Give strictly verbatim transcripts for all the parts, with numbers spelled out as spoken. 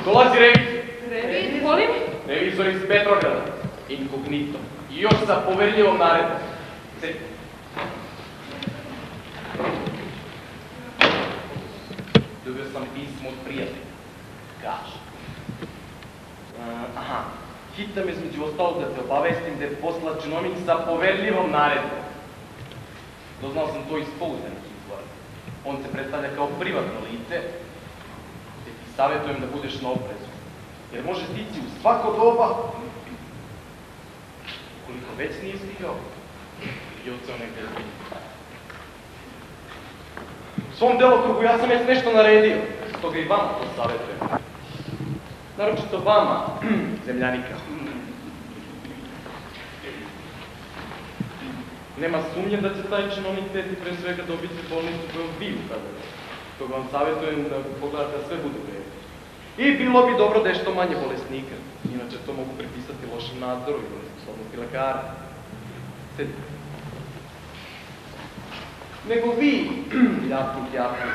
Dolazi revizor. Revizor? Molim? Revizor iz Petrograda. Inkognito. I još sa poverljivom naredom. Sedi. Dobio sam pismo od prijatelja. Kaže. Aha. Hitam između ostalog da te obavestim da je poslat činovnik sa poverljivom naredom. Doznao sam to iz pouzdanih izvora. On se predstavlja kao privatno lice, te ti savjetujem da budeš na oprezu. Jer može stići u svako doba, koliko već nije stigao, i oceo negdje da vidi. U svom delokrugu ja sam već nešto naredio, stoga i vama to savjetujem. Naročito vama, zemljanika. Nema sumnje da će taj činovnik teti pre svega dobiti bolnicu kojom vi upravljate. Stoga vam savjetujem da pogledate da sve bude u redu. I bilo bi dobro da je što manje bolesnika. Inače to mogu pripisati lošem nadzoru ili nesposobnosti lekara. Sedite. Nego vi, ljapnik, ljapnik.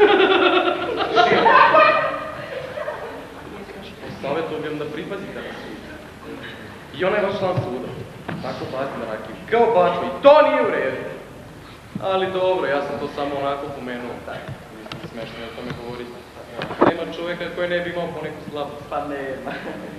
Savjetujem da pripazite na sud. I onaj vaš član suda. Tako pazi na rakiju. Kao baču. I to nije u redu. Ali dobro, ja sam to samo onako pomenuo. Mislim, smešno je o tome govoriti. Nema čovjeka koji ne bi imao po neku slabost. Pa nema.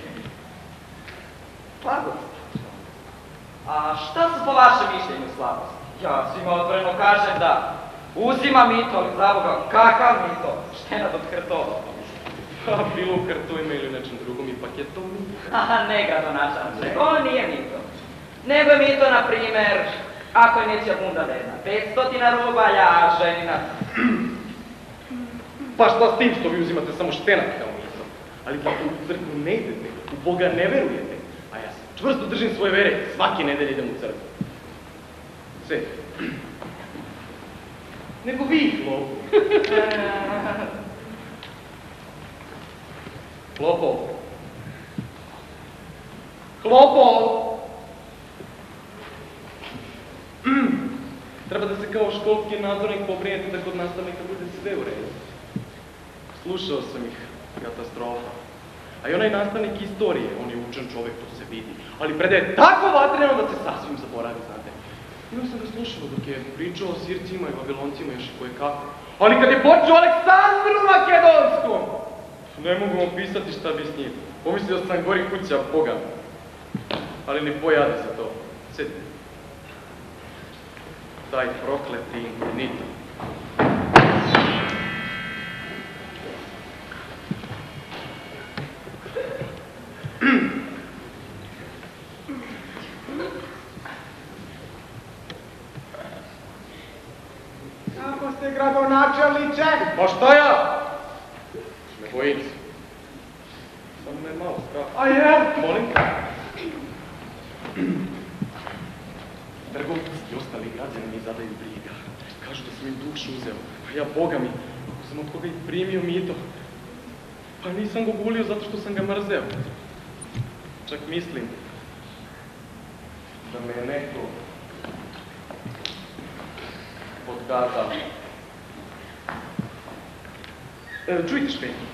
Slabost? A šta su po vašem mišljenju slabost? Ja svima otvoreno kažem da uzima mito, ali za Boga, kakav mito? Štenad od krtova. Pa bilo u krtovima ili nečem drugom, ipak je to mito. Haha, ne ga donačam. To nije mito. Nego je mito, na primjer, ako je nečija bunda vredna petstotina rubalja, a ženina... Pa šta s tim što vi uzimate samo štenat kao mito? Ali kako u crkvu ne idete, u Boga ne verujete, a ja sam čvrsto držim svoje vere, svake nedelje idem u crkvu. Sve. Nego vi, lopu. Klopov. Klopov! Treba da se kao školski nadzornik pobrinete da kod nastavnika bude sve u redu. Slušao sam ih, katastrofa. A i onaj nastavnik istorije, on je učen čovjek, to se vidi. Ali predaje tako vatreno da se sasvim zaboravi, znate. Imao sam ga slušao dok je pričao o Sircima i Vaviloncima još i koje kako. Ali kad je počeo Aleksandru Makedonskom, ne mogu vam pisati šta bi s njim. Pomislio sam gori kuća Boga. Ali ne pojade se to. Sjedi. Taj prokleti inkognito. Kako ste, gradonačelniče? Pa šta ja? Ne bojim se. Samo me je malo strah. A jel? Molim? Trgovci i ostali građani mi zadaju briga. Kažu da sam im dušu uzeo. Pa ja, Boga mi, ako sam od koga i primio mito, pa nisam go gulio zato što sam ga mrzeo. Čak mislim da me je neko podgazao. E, čujte, Špekin.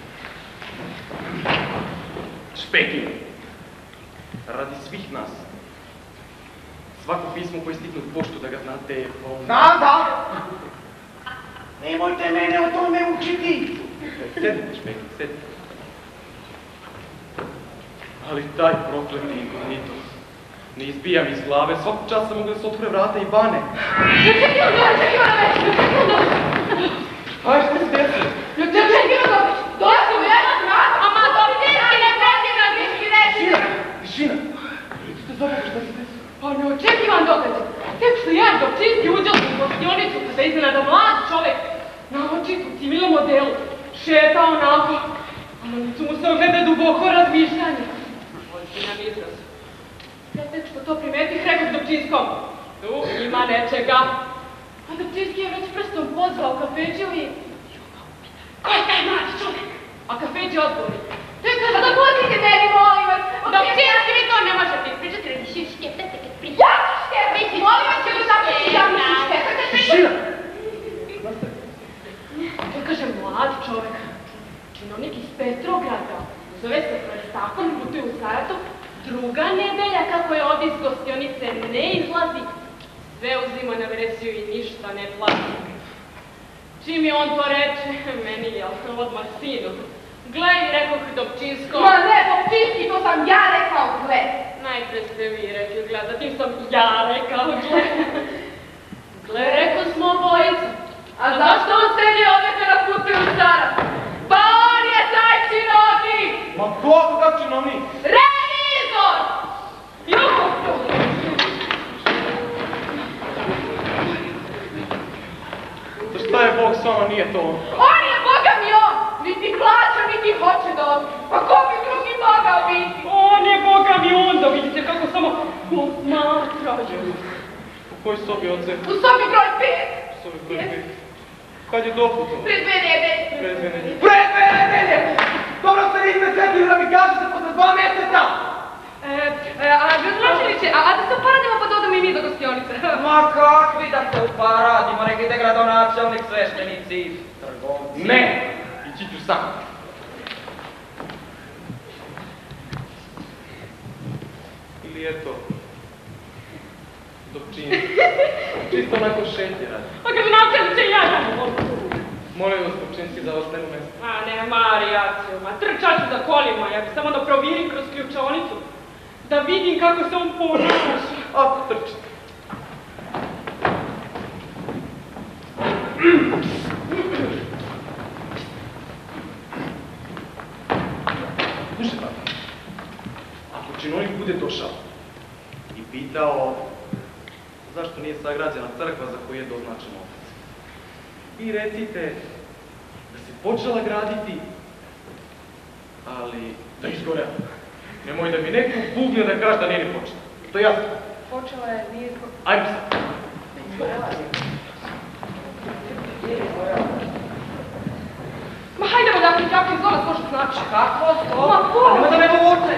Špekin. Radi svih nas. Svako pismo koje stigne u poštu da ga znate... Znam, da! Nemojte mene o tome učiti! Sedite, Špekin, sedite. Ali taj prokleti inkognito ne izbija mi iz glave. Svakog časa mogu da se otvore vrata i bane. Aj, što se desi? Čekaj, Mirodović, dođu u jedan grad, ama dobitinski ne pretina niški reći. Tišina, tišina. Što za Boga, šta se desi? Pa neočekivan događaj. Tek što jedan Dobčinski uđeo u gostionicu kada iznenada mlad čovek na očitu civilnom modelu šeta onako, a na licu mu se ogleda duboko razmišljanje. Ozbiljan izraz. Ja tek što to primetih rekao Dobčinskom, tu ima nečega. A Dobčinski je već prstom pozvao Kafeđiju i... Ko je taj mladi čovek? A Kafeđija odgovori. Čekaj, da pustite meni, molim vas. Dobčinski, vi to ne možete ispričati, radi si škeptate kad pričate. Ja ću škepati, molim vas, ću zapiti, ja mi ću škepati. Tišina! To kaže mlad čovek, činovnik iz Petrograda, zove se druga nedelja kako je ovdje iz gostionice ne izlazi, sve uzima na veresiju i ništa ne plati. Čim je on to reče, meni je odmah sinu. Gle, rekao Dobčinsko. Ma ne, Dobčinski, to sam ja rekao, gle. Najpre ste vi rekli, gle, zatim sam ja rekao, gle. Gle, rekao smo obojica. A zašto on sedi ovdje kada putuju u Sarav? Pa on je taj činovnik! Ma ko, kakav činovnik? Revizor! Juhu! Da šta je Bog s vama, nije to on? On je, Boga mi on! Niti plaća, niti hoće da odmah. Pa ko bi drugi mogao biti? On je, Boga mi on, da vidite kako samo posmatra. U kojoj sobi odze? U sobi broj pet. U sobi broj pet. Kad je doputovao? Pre dve nedelje. Pre dve nedelje. Pre dve nedelje! Dobro ste niste sretili da mi kažete posle dva mjeseca! E, a gradonačelniče, a da se uparadimo pa dodamo i mi do gostionice. Ma kakvi da se uparadimo, rekite gradonačelnik, sveštenici, trgovci. Ne! Ići ću sam. Ili eto, Dobčinski. Čisto onako šetje radi. A gradonačelniče, ja ja mogu. Molim vas, Dobčinski, da ostane u mjestu. A ne, Marijaciju, ma trčaću za kolima, ja bi samo da provirim kroz ključaonicu. Da vidim kako se on ponaša. A, trčite. Slušaj, tata, ako činovnik bude došao i pitao zašto nije sagrađena crkva za koju je doznačen otac, vi recite da se počela graditi, ali da izgorela. Nemoj da mi neko bugne da kaže da nije ni počela. To je jasno. Počela je, nije izgorela. Ajmo sad. Ma hajdemo da mi kako izgleda što znači. Kako to? Ma ko? Nema da me povuče.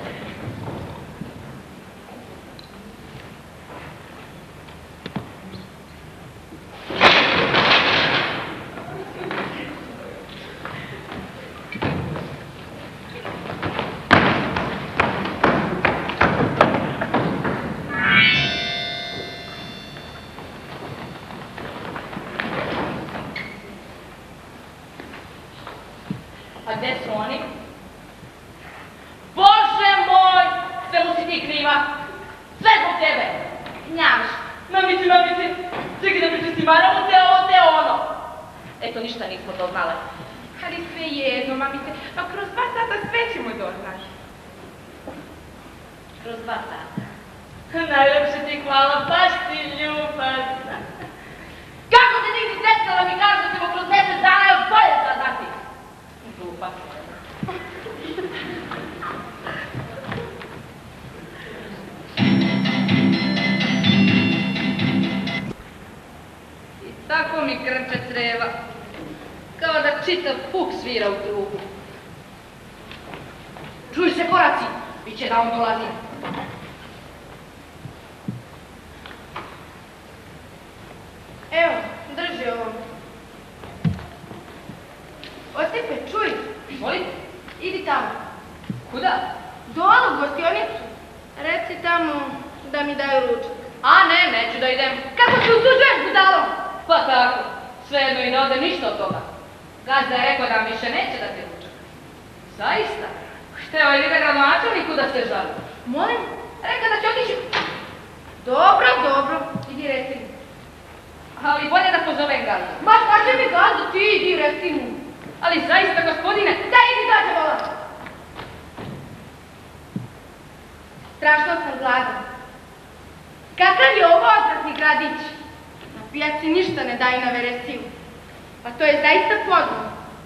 A gde su oni? Bože moj! Sve mu si ti kriva. Sve zbog tebe. Gnjavaš. Mamici, mamici, čekaj da pričestim, varamo te ovo, te ono. Eto, ništa nismo doznale. Ali sve jedno, mamice, pa kroz dva sata sve ćemo doznati. Kroz dva sata. Najlepše ti hvala, baš ti ljubazna. Kako te nigdje sretala mi kažeš da ćemo kroz mjesec dana još bolje saznati? Glupa. I tako mi krče creva. Kao da čitav puk svira u trubu. Čuj se koraci, biće da on dolazi. Evo, drži ovo. Ostepe, čuj, Molim? idi tamo. Kuda? Dole u gostionicu. Reci tamo da mi daju ručak. A ne, neću da idem. Kako se usuđuješ, budalo? Pa tako, svejedno i ne ode ništa od toga. Gazda je rekao da vam više neće da te ručak. Zaista? Šteo je ide gradonačelniku da se žali. Molim? Reka da će otići. Dobro, dobro, idi reci mi. Ali bolje da pozovem gazdu. Ma šta će mi gazdu, ti idi reci mu. Ali zaista, gospodine, Da idi dađe vola. Strašno sam gladan. Kakav je ovo odvratni gradić? Na pijaci ništa ne daju na veresiju. Pa to je zaista podno.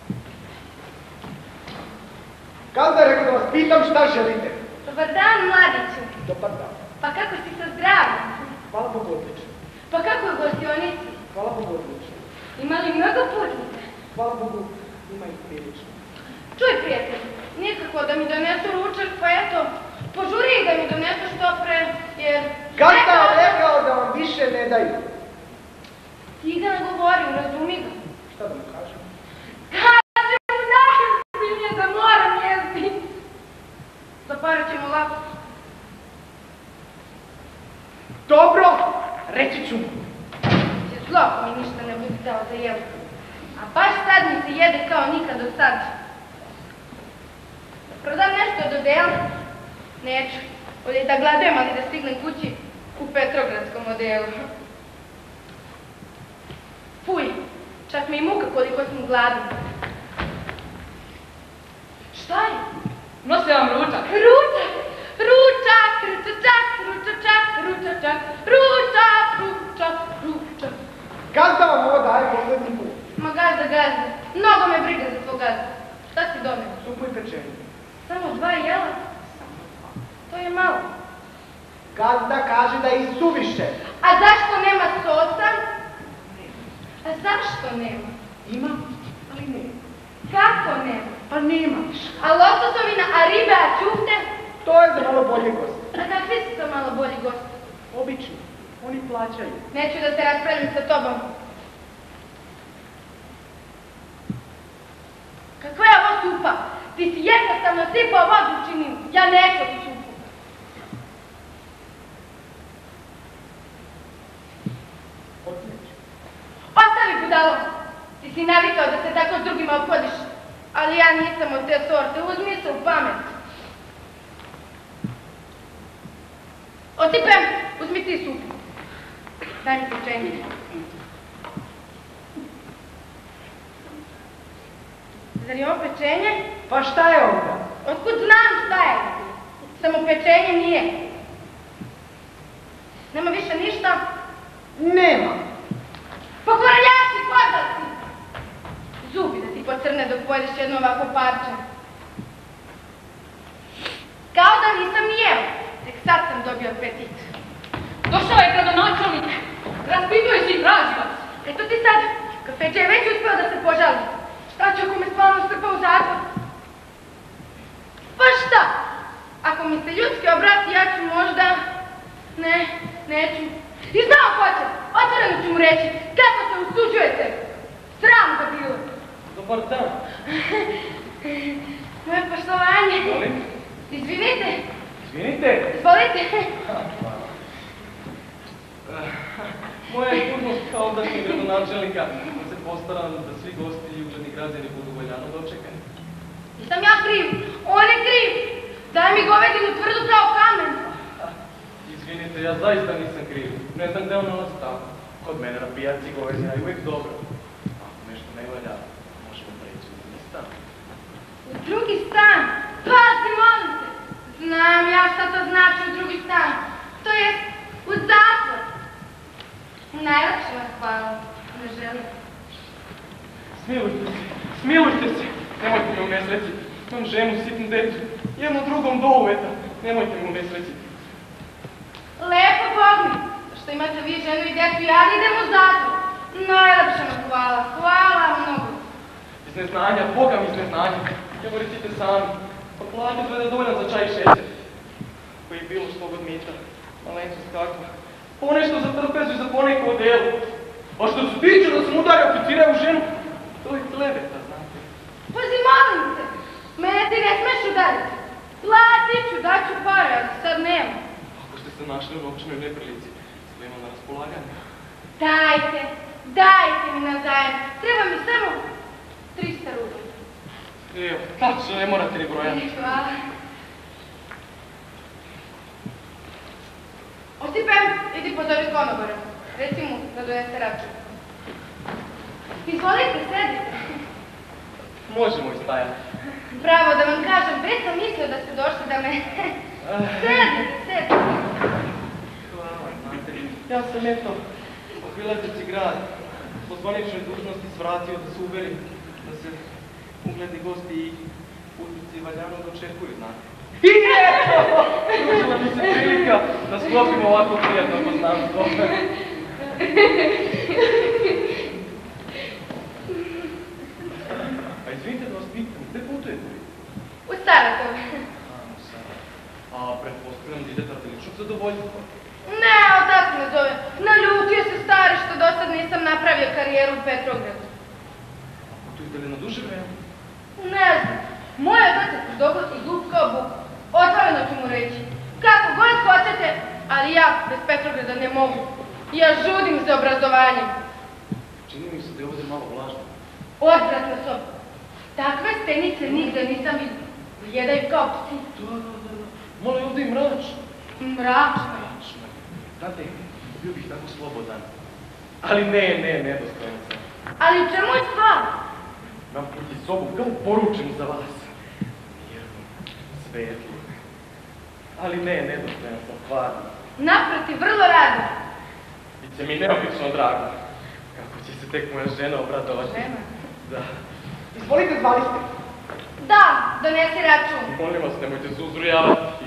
Gazda je rekao da vas pitam šta želite. Dobar dan, mladiću. Dobar dan. Pa kako si sa zdravim? Hvala Bogu odlično. Pa kako je u gostionici? Hvala Bogu odlično. Ima li mnogo putnika? Hvala Bogu, ima ih prilično. Čuj, prijatelj, nikako da mi donesu ručak, pa eto, požuri ih da mi donesu što pre, jer... Gazda je rekao da vam više ne daju. Ti ga ne govorim, razumi ga. Šta da mu kažem? Kaže mu najozbiljnije da moram jesti. Za pare ćemo lako. A baš sad mi se jede kao nikad do sad. Prodam nešto od odela? Neću. Bolje da gladujem, ali da stignem kući u Petrogradskom odelu. Fuj, čak me i muka koliko sam gladna. Šta je? Nose vam ručak. Ručak! Ručak! Ručak! Ručak! Ručak! Ručak! Ručak! Ručak! Gazda vam ovo daje poslednji put. Ma gazda, gazda. Mnogo me briga za tvoj gazda. Šta si doneo? Supu i pečenje. Samo dva jela? To je malo. Gazda kaže da je suviše. A zašto nema sosa? A zašto nema? Ima, ali nema. Kako nema? Pa nema. A lososovina, a ribe, a ćufte? To je za malo bolje goste. A kakvi su to malo bolji gosti? Obični. Oni plaćaju. Neću da se raspravim sa tobom. Kakva je ovo supa? Ti si jednostavno sipao vodu u čininu. Ja neću ovu supu. Otneću. Ostavi budalo. Ti si navikao da se tako s drugima obhodiš. Ali ja nisam od te sorte. Uzmi se u pamet. Osipem, uzmi ti supu. Daj mi pečenje. Zar je ovo pečenje? Pa šta je onda? Otkud znam šta je? Samo pečenje nije. Nema više ništa? Nema. Pokoranjači, podaci! Zubi da ti pocrne dok pojedeš jedno ovako parče. Kao da nisam ni jeo. Tek sad sam dobio apetit. Došao je gradonačelnik. Raspituje se i traži vas. Eto ti sad, kafeđe je već uspeo da se požali. Šta će ako me spavno strpa u zatvor? Pa šta? Ako mi se ljudski obrati, ja ću možda... Ne, neću. I znao ko će, otvoreno ću mu reći, kako se usuđujete. Sram ga bilo. Dobar dan. Moje poštovanje. Molim? Izvinite. Izvinite. Izvolite. Moja je dužnost kao ondašnjeg gradonačelnika da se postaram da svi gosti i ugledni građani budu valjano dočekani. Nisam ja kriv, on je kriv. Daj mi govedinu tvrdu kao kamen. Izvinite, ja zaista nisam kriv. Ne znam gde on nalazi tamo. Kod mene na pijaci govedina je uvijek dobro. Ako nešto ne valja, možemo preći u drugi stan. U drugi stan? Pazi, molim te. Znam ja šta to znači u drugi stan. To je u zatvor. Najlepše vas hvala. Ne želim. Smilujte se, smilujte se. Nemojte me unesrećiti. Imam ženu, sitnu decu. Jedno drugom doveta. Nemojte me unesrećiti. Lepo Bog mi. Što imate vi ženu i decu, ja ne idem u zatvor. Najlepše vam hvala. Hvala mnogo. Iz neznanja, Boga mi iz neznanja. Evo recite sami. Pa plate gleda dovoljno za čaj i šećer. Koji je bilo što god mita. Malenco skakva. Ponešto za trpezu i za poneko odelu. A što se tiče da sam udario oficira u ženu, to je kleveta, znate. Pazi, molim te. Mene ti ne smeš udariti. Platit ću, daću pare, ali sad nema. Ako ste se našli u novčanoj neprilici, sve imam na raspolaganju. Dajte, dajte mi na zajem. Treba mi samo trista rubla. Evo, tačno, ne morate ni brojati. Hvala. Osipem, idi pozovi konobara. Reci mu da donese račun. Izvolite, sedite. Možemo i stajati. Bravo, da vam kažem, već sam mislio da ste došli da me... Sedite, sedite. Hvala, znate. Ja sam eto, obilazeći grad, po zvaničnoj dužnosti svratio da se uverim da se ugledni gosti i putnici valjano dočekuju, znate. I eto! Pružila mi se prilika da sklopimo ovako prijatno poznanstvo. A izvinite da vas pitam, gde putujete vi? U Saratov. A, u Saratov. A pretpostavljam da idete radi ličnog zadovoljstva. Ne, o tako me zove. Naljutio se stari što do sad nisam napravio karijeru u Petrogradu. A putujete li na duže vreme? Ne znam. Moj otac je dobro i glup kao buk. Otvoreno ću mu reći. Kako god hoćete, ali ja bez Petrograda ne mogu. Ja žudim za obrazovanjem. Čini mi se da je ovdje malo vlažno. Odvratna soba. Takve stenice nigde nisam vidio. Jedaju kao psi. Da, da, da, da. Malo je ovdje i mračno. Mračno. Mračno. Znate, bio bih tako slobodan. Ali ne, ne, nedostojan sam. Ali u čemu je stvar? Imam proti sobu kao poručenu za vas. Mirno, svetlo. Ali ne, nedostojan sam, hladno. Naprotiv, vrlo rado. Biće mi neobično drago. Kako će se tek moja žena obradovati. Žena? Da. Izvolite, zvali ste. Da, donesi račun. Molim vas, nemojte zuzrujavati.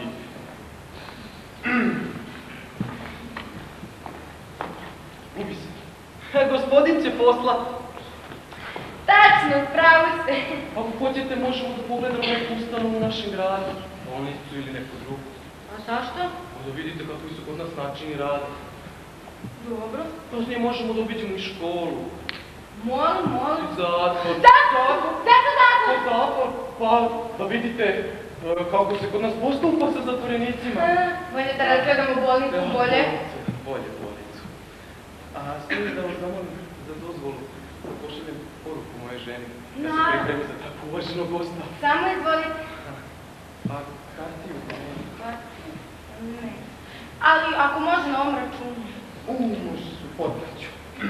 Ubi se. Gospodin će posla. Tačno, pravo ste. Ako hoćete, možemo da pogledamo neku ustanovu u našem gradu. Bolnicu ili neku drugu. A zašto? Da vidite kakvi su kod nas načini rada. Dobro. Poslije možemo da obiđemo i školu. Molim, molim. I zatvor. Zatvor! Zašto zatvor? Pa zatvor, pa da vidite e, kako se kod nas postupa sa zatvorenicima. A, bolje da razgledamo bolnicu, Evo, bolje. bolnicu, Bolje bolnicu. A smije da vas zamolim za dozvolu da pošaljem poruku moje ženi. Da se Naravno. pripremi za tako uvaženog gosta. Samo izvolite. Pa kartiju da ne. Ne. Ali ako može na ovom računu. U, može su podpraću.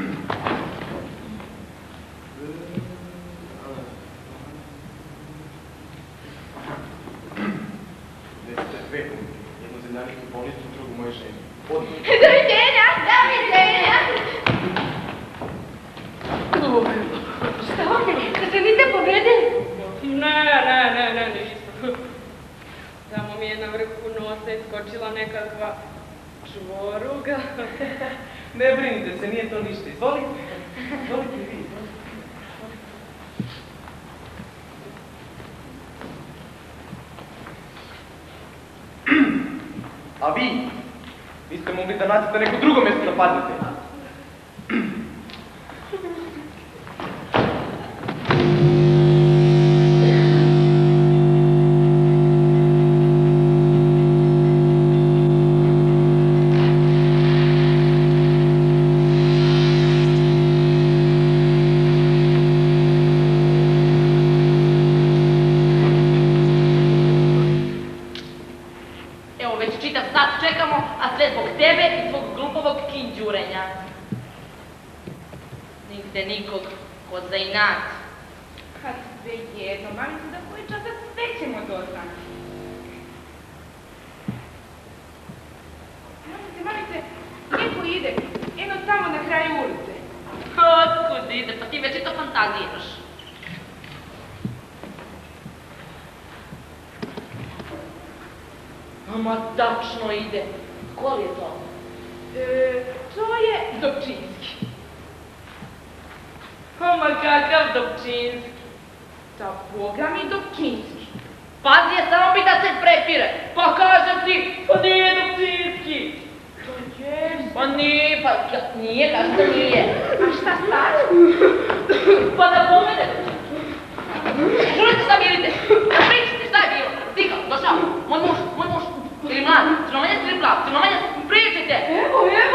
Desite dve, jednu zemljanik u bolnicu, drugu moje ženi. Podpraću. Doviđenja! Doviđenja! Šta vam je? Da se niste povredili? Ne, ne, ne, ne, nisam. Samo mi je na vrhu nosa iskočila nekakva čvoruga. Ne brinite se, nije to ništa. Izvolite. Izvolite vi, izvolite. A vi? Niste mogli da nađete neko drugo mjesto da padnete. Evo, već čitav sat čekamo, a sve zbog tebe i tvog glupovog kinđurenja. Nigde nikog ko za inat. Kad sve jedno, mamice, da koji čas sve ćemo doznati. Mamice, mamice, neko ide, eno tamo na kraju ulice. Otkud ide, pa ti već i to fantaziraš. Ama tačno ide. Ko li je to? E, to je Dobčinski. Ama kakav Dobčinski? Da Boga mi Dobčinski. Pazi je, samo bi da se prepire. Pa kažem ti, pa nije Dobčinski. To je... Pa nije, pa ka- nije, kažem da nije. A šta sad? Pa da pomene. Čujte šta mirite, da pričate šta je bilo. Stikao, došao, moj muž, moj muž. Ili mlad, crnomenjac ili plav, crnomenjac, pričajte. Evo, evo.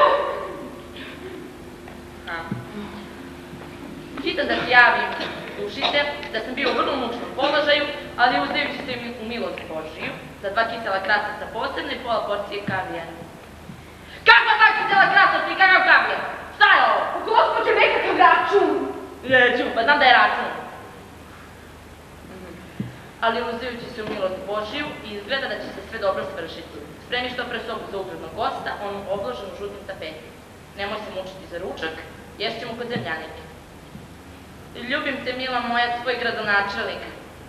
Ha. Čitam da ti javim, slušajte, da sam bio u vrlo mučnom položaju, ali uzdajući se u milost Božiju, za dva kisela krastavca posebno i pola porcije kavijara. Kakva dva kisela krastavca i kakav kavijar? Šta je ovo? Gospođo, nekakav račun. Neću, pa znam da je račun. Ali uzdajući se u milost Božiju i izgleda da će se sve dobro svršiti. Spremi što pre sobu za uglednog gosta, onu obloženu žutim tapetom. Nemoj se mučiti za ručak, ješćemo kod zemljanike. Ljubim te, mila moja, tvoj gradonačelnik.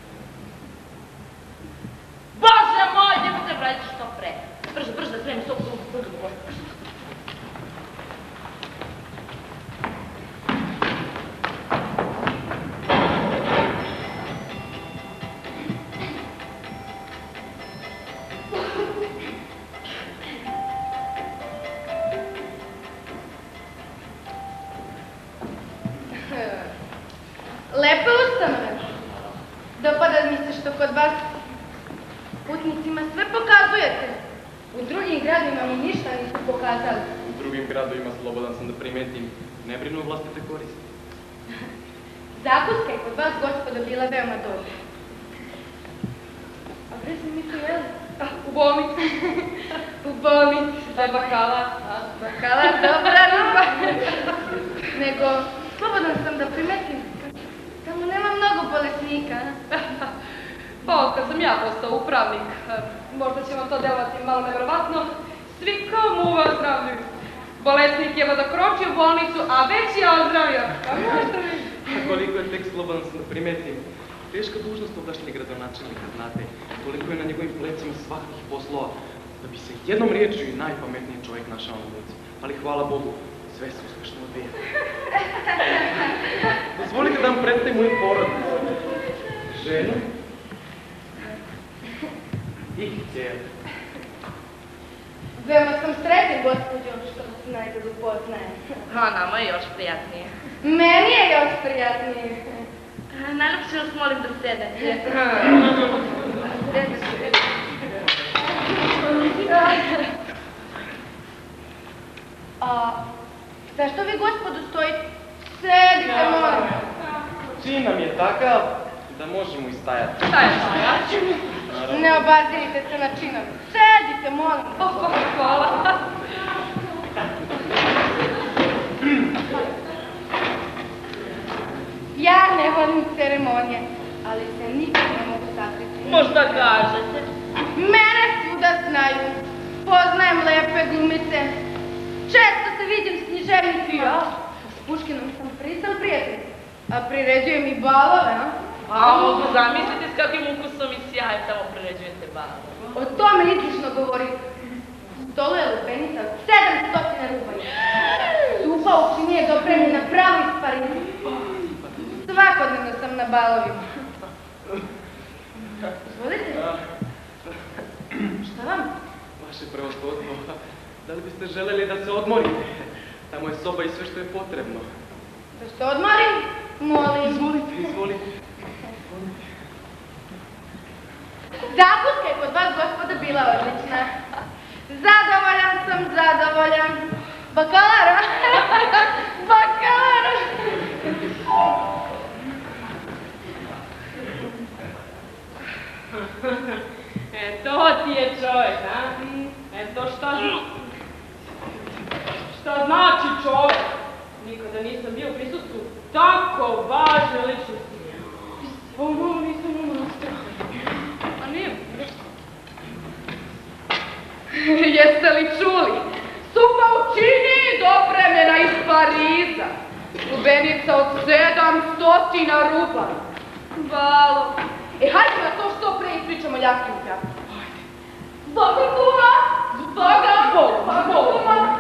Bože moj, njemu se vrati što pre. Brže, brže da spremi sobu za uglednog gosta. Lepe ustanove. Dopada mi se što kod vas putnicima sve pokazujete. U drugim gradima mi ništa niste pokazali. U drugim gradovima slobodan sam da primetim, ne brinu o vlastite koristi. Zakuska je kod vas, gospodo, bila veoma dobra. A gde smo mi to jeli? U bolnici. U bolnici. Da je bakala. Bakala, dobra riba. Nego, slobodan sam da primetim, tamo nema mnogo bolesnika. Pa, kad sam ja postao upravnik, možda će vam to delovati malo nevjerovatno, svi kao muva ozdravljuju. Bolesnik je da kroči u bolnicu, a već je ozdravio. A možda mi? Koliko je tek slobodan sam da primetim. Teška dužnost ovdašnjeg gradonačelnika, znate, koliko je na njegovim plecima svakih poslova, da bi se jednom riječju i najpametniji čovjek našao na ulici. Ali hvala Bogu, sve se uspješno odvija. Dozvolite da vam predstavim moju porodicu. Ženu i kćer. Veoma sam sretan, gospođo, što vas najbolje upoznajem. A nama je još prijatnije. Meni je još prijatnije. Najljepše vas molim da sedete. A zašto vi, gospodu, stojite? Sedite, molim. Čin nam je takav da možemo i stajati. Šta je stajat? Ne obazirite se na činove. Sedite, molim. Oh, hvala. Ja ne volim ceremonije, ali se nikad ne mogu sakriti. Možda kažete. Mene svuda znaju. Poznajem lepe glumice. Često se vidim s književnici. Ja, s Puškinom sam pristan prijatelj. A priređujem i balove, a? A mogu zamisliti s kakvim ukusom i sjajem tamo priređujete balove. O tome izlično govorim. Stolu je lupenica od sedamstotina rubalja. Supa u čini je dopremljena pravo iz Pariza. Svakodnevno sam na balovima. Izvolite. Šta vam? Vaše prevoshodstvo, da li biste želeli da se odmorite? Tamo je soba i sve što je potrebno. Da se odmorim? Molim. Izvolite, izvolite. Zakuska je kod vas, gospoda, bila odlična. Zadovoljan sam, zadovoljan. Bakalara? Bakalara! E, to ti je čovjek, a? Eto šta znači? Šta znači čovjek? Nikada nisam bio u prisustvu tako važne ličnosti. Ono, nisam umrla straha. A nije. Jeste li čuli? Supa u čini dopremljena iz Pariza. Lubenica od sedamstotina ruba. Balo. E, hajde na to što pre ispričamo ljakim kratom. Zbog kuma! Zbog Boga! Zbog Boga!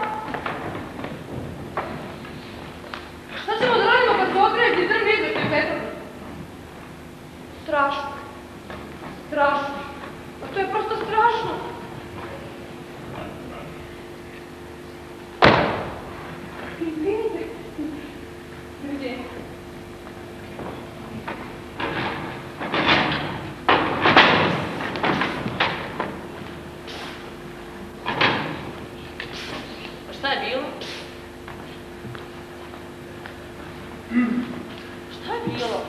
Šta ćemo da radimo kad se okreće drni izveštaj Petrova? Strašno. Strašno. A to je prosto strašno. Izvinite. Gdje? Šta je bilo? Šta je bilo?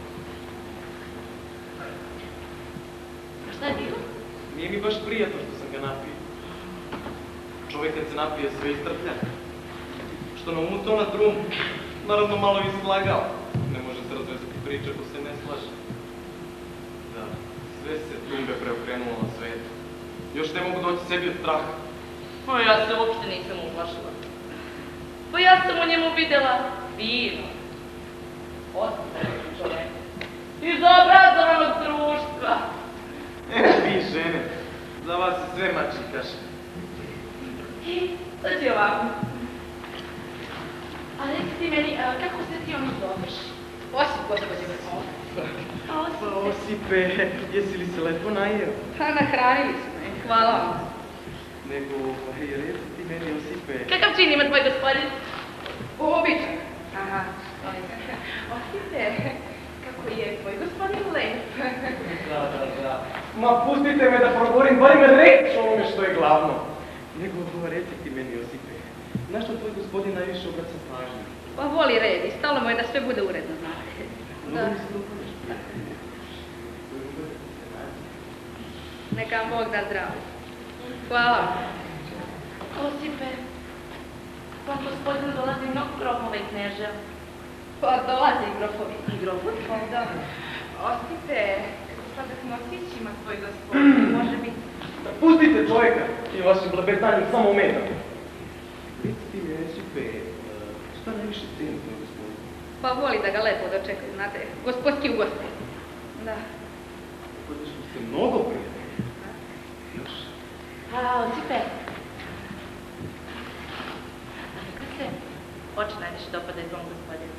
Šta je bilo? Nije mi baš prijatno što sam ga napio. Čovjek kad se napije sve istrplja. Što nam umutao na drum, naravno malo izlagao. Ne može se razvezati priča ko se ne slaže. Da, sve se tumbe preokrenulo na svetu. Još ne mogu doći sebi od straha. O, ja se uopšte nisam uplašila. Pa ja sam u njemu vidjela fino. Ostavljeno čovjek. Iz obrazovanog društva. E, vi žene, za vas se sve mači kaše. I, sad je ovako. A reci ti meni, a, kako se ti oni zoveš? Osip, gospođe Vrhova. Pa Osipe, jesi li se lepo najeo? Pa nahranili su me, hvala vam. Nego, hej, reci ti meni Osipe. Kakav čin ima tvoj gospodin? Običan. Aha, Osipe, kako je tvoj gospodin lep. Da, da, da. Ma pustite me da progovorim, barem reč o ovome što je glavno. Nego, reci ti meni Osipe, na što tvoj gospodin najviše obraća pažnju? Pa voli red i stalo mu je da sve bude uredno, znate. Da. Neka vam Bog da zdravlje. Hvala. Osipe, vam gospodinu dolazi mnogo grofova i knježa. Pa dolaze i grofovi. I grofovi? Pa da. Osipe, sada smo otićima tvoj gospodin, može biti. Pustite čovjeka i vašim blebetanjem samo ometam. Recite mi, Osipe, šta najviše cenite na gospodinu? Pa voli da ga lepo dočekaju, znate, gospodski ugosti. Da. Tako da što ste mnogo prijatelji. Još. A, Osipe. Neka se oči najviše dopadaju tvom gospodinu.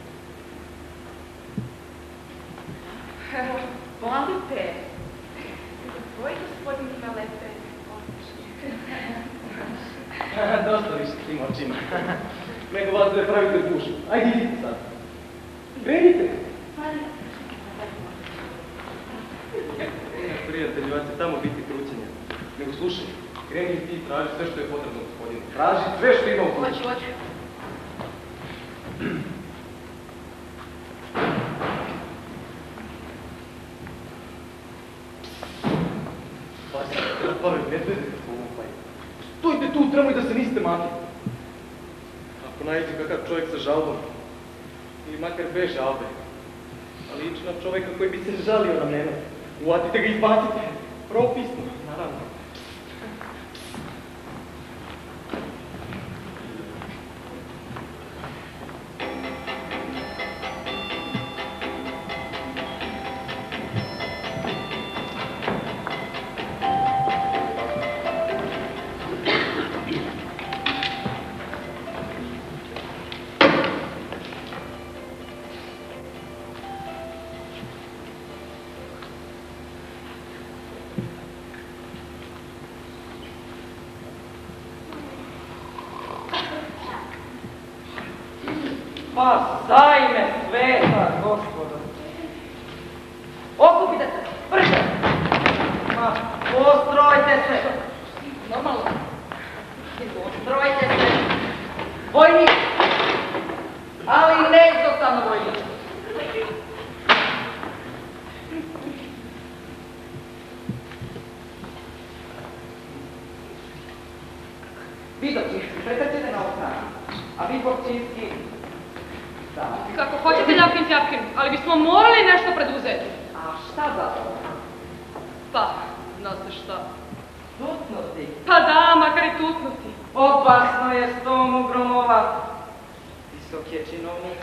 Osipe. Tvoj gospodin ima lepe oči. Dosta više s tim očima. Nego vas da je pravite dušu. Ajde, idite sad. Krenite. Prijatelji, vas će tamo biti krućenja. Nego slušaj, kreni i ti traži sve što je potrebno gospodinu. Traži sve što ima u kući. Hoću, hoću. Pasi, trpave medvede kako lupaju. Stojte tu, tremoj da se niste makli. Ako nađe kakav čovjek sa žalbom, ili makar bez žalbe, a liči na čovjeka koji bi se žalio na mene, uvatite ga i izbacite. Propisno, naravno. Pa zajme sveta, gospodo. Okupite se, brže! Ma, postrojte se! Normalno. Postrojte se! Vojnik! Ali ne izostavno vojnik! Vi dočinski, pretrčite na ovu stranu, a vi Borčinski... Kako hoćete, Ljapkin Tjapkin, ali bismo morali nešto preduzeti. A šta za to? Pa, zna se šta. Tutnuti. Pa da, makar i tutnuti. Opasno je s tom u gromova. Visok je činovnik.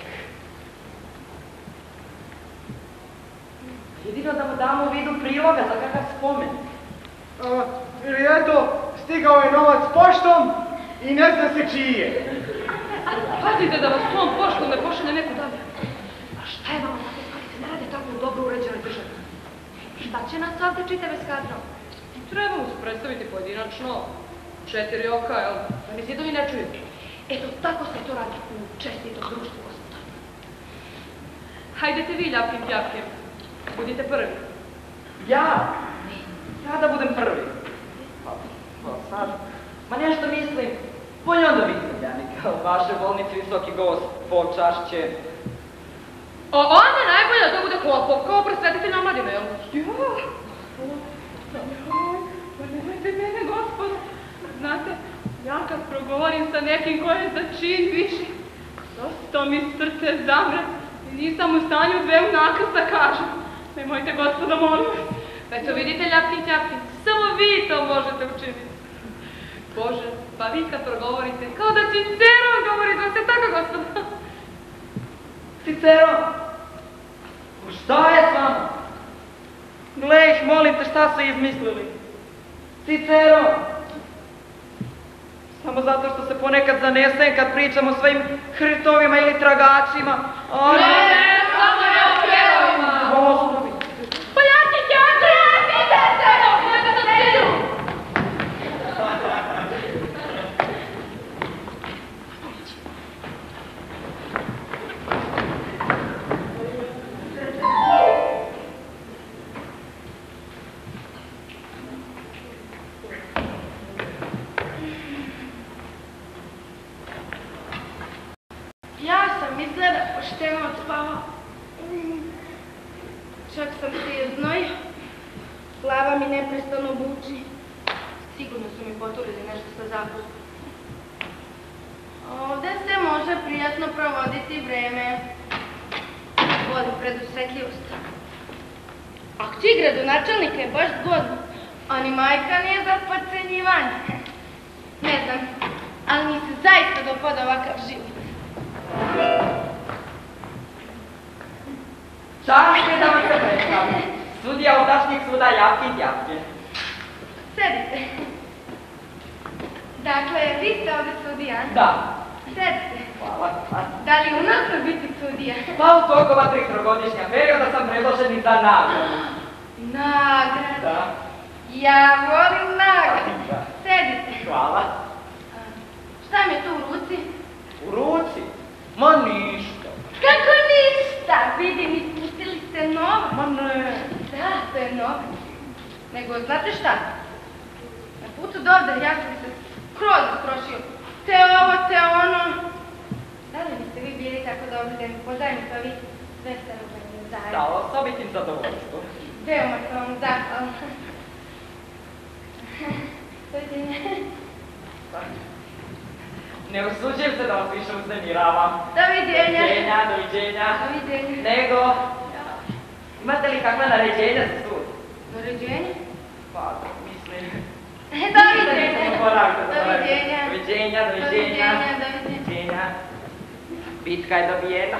Jedino da mu damo u vidu priloga za kakav spomen. A, ili eto, stigao je novac poštom i ne zna se čiji je. Pazite da vas tom poštom ne pošalje neko dalje. A šta je vama na te stvari se ne radi tako u dobro uređenoj državi? Šta će nas ovdje čitave skadro? Trebamo se predstaviti pojedinačno. Četiri oka, jel? Da mi zidovi ne čuju. Eto, tako se to radi u čestitom društvu, gospodo. Hajdete vi, Ljapkin Tjapkin. Budite prvi. Ja? Ja da budem prvi. Pa, pa sad, ma nešto mislim. Bolje onda vi Srbljanika, u vašoj bolnici visoki gost, počašćen. A onda najbolje da to bude Klopov, kao prosvetitelj omladine, jel? Ja, pa nemojte mene, gospodo. Znate, ja kad progovorim sa nekim koji je za čin viši, prosto mi srce zamre i nisam u stanju dve unakrst da kažem. Nemojte, gospodo, molim vas. Eto, vidite, Ljapkin Tjapkin, samo vi to možete učiniti. Bože, pa vi kad progovorite, kao da Ciceron govori, da ste tako, gospodo. Ciceron? Šta je s vama? Gle ih, molim te, šta su izmislili? Ciceron! Samo zato što se ponekad zanesem kad pričam o svojim hrtovima ili tragačima. A Ne, samo ne o pjevovima. Gospodi. Pa Ljapkin Tjapkin, idete! Nemojte da ne idu! Ja sam Čak sam se i oznojio. Glava mi neprestano buči. Sigurno su mi poturili nešto sa zapustom. Ovde se može prijatno provoditi vreme. Volim predusretljivost. A kći gradonačelnika je baš zgodno. A ni majka nije za podcenjivanje. Ne znam, ali mi se zaista dopada ovakav život. Čast je da vam se predstavim. Sudija ovdašnjeg suda Japkin Japkin. Sedite. Dakle, vi ste ovde sudija? Da. Sedite. Hvala. Da li unosno biti sudija? Pa u toku ova tri trogodišnja perioda sam predložen i za nagradu. Nagrad. Da. Ja volim nagrad. Sedite. Hvala. Šta mi je tu u ruci? U ruci? Ma ništa. Kako ništa? Vidim, ispustili ste novac. Ma ne. Da, to je novac. Nego, znate šta? Na putu do ovde ja sam se skroz istrošio. Te ovo, te ono. Da li biste vi bili tako dobri da mi pozajmite ovih dvesta rublja zajedno? Da, osobitim zadovoljstvom. Veoma sam vam zahvalna. Doviđenja. Ne usuđujem se da vas više uznemiravam. Doviđenja. Doviđenja, doviđenja. Doviđenja. Nego, imate li kakva naređenja za sud? Naređenje? Pa, mislim... Doviđenja. Zaboravite, zaboravite. Doviđenja. Doviđenja, doviđenja. Doviđenja, Doviđenja. Bitka je dobijena.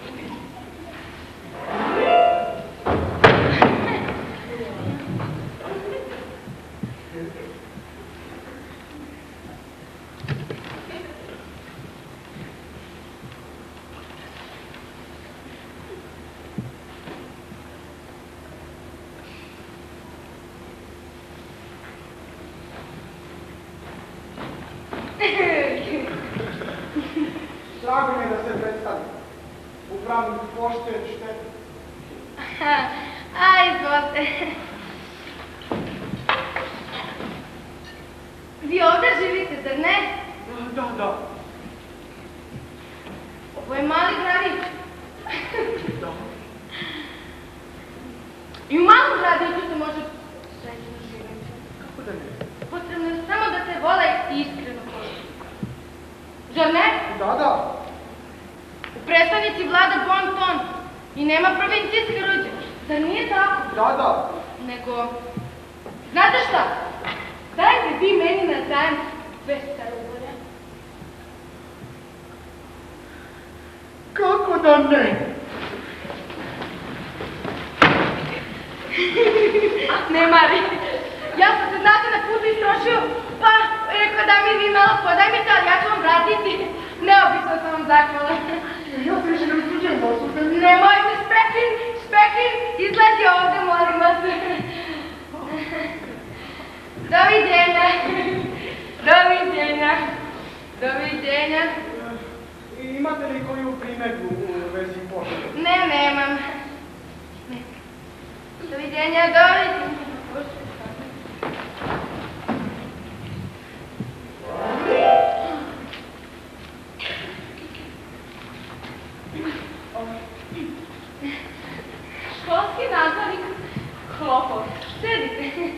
Drago mi je da se predstavim. Upravnik pošte, štete. A, izvolite. Vi ovdje živite, zar ne? Da, da. Ovo je mali gradić. Da. I u malom gradiću se može srećno živjeti. Kako da ne? Potrebno je samo da se vole i iskreno vole. Zar ne? Da, da. U predstavnici vlada bon ton i nema provincijske rođe. Zar nije tako? Da, da. Nego, znate šta? Dajte vi meni na zajem dvesta rublja. Kako da ne? Ne, Mari. Ja sam se, znate, na putu istrošio, pa rekao da mi vi malo podajmite, ali ja ću vam vratiti. Neobično sam vam zahvala. Ja se više ne usuđujem, osuđujem. Nemojte, Spekin, Spekin, izlezi ovde, molim vas. Doviđenja. Doviđenja. Doviđenja. Imate li koju primedbu u vezi pošte? Ne, nemam. Ne. Doviđenja, doviđenja. Školski nadzornik Hlopov. Sedite.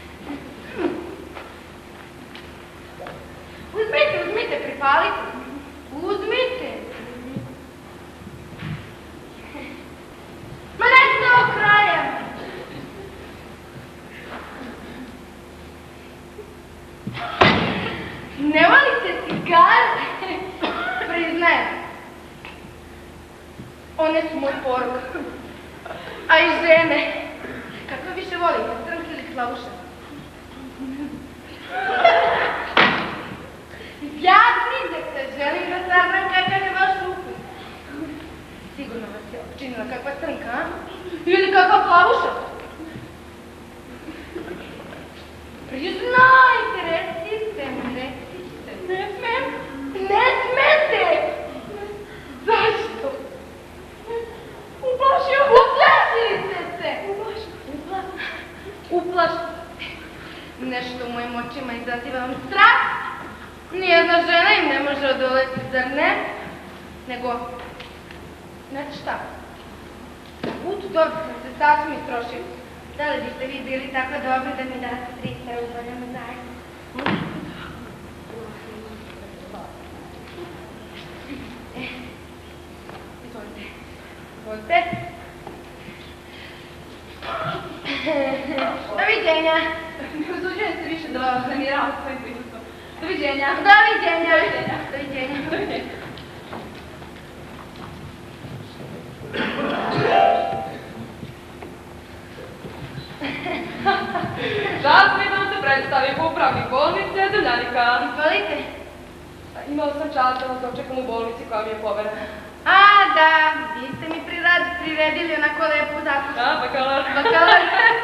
Uzmite, uzmite, pripalite. Uzmite. Ma nećete ovog kraja. Ne volite cigare? Priznajem. One su moj porok. A i žene. Kako više volite, crnke ili slavuše? Ja vidite, želim da saznam kakav je vaš ukus. Sigurno vas je opčinila kakva crnka, a? Ili kakva plavuša? Priznajte, recite mi, recite. Ne smem. Ne smete! Zašto? Uplašio, uplašili ste se! Uplašili. Uplašili. Nešto u mojim očima izaziva vam strah. Nijedna žena im ne može odoleti, zar ne? Nego, znate šta? Na putu dobro sam se sasvim istrošili. Da li biste vi bili tako dobri da mi date trista rubalja na zajedno? Izvolite. Izvolite. Doviđenja. Ne usuđujem se više da zamiravam svojim prisustvom. Doviđenja. Doviđenja. Doviđenja. Doviđenja. Doviđenja. Čast mi da se predstavim upravnik bolnice Drljanika. Izvolite. Imao sam čast da vas očekam u bolnici koja mi je poverena. A, da, vi ste mi priredili onako lepu zapušku. Da, bakalar. Bakalar.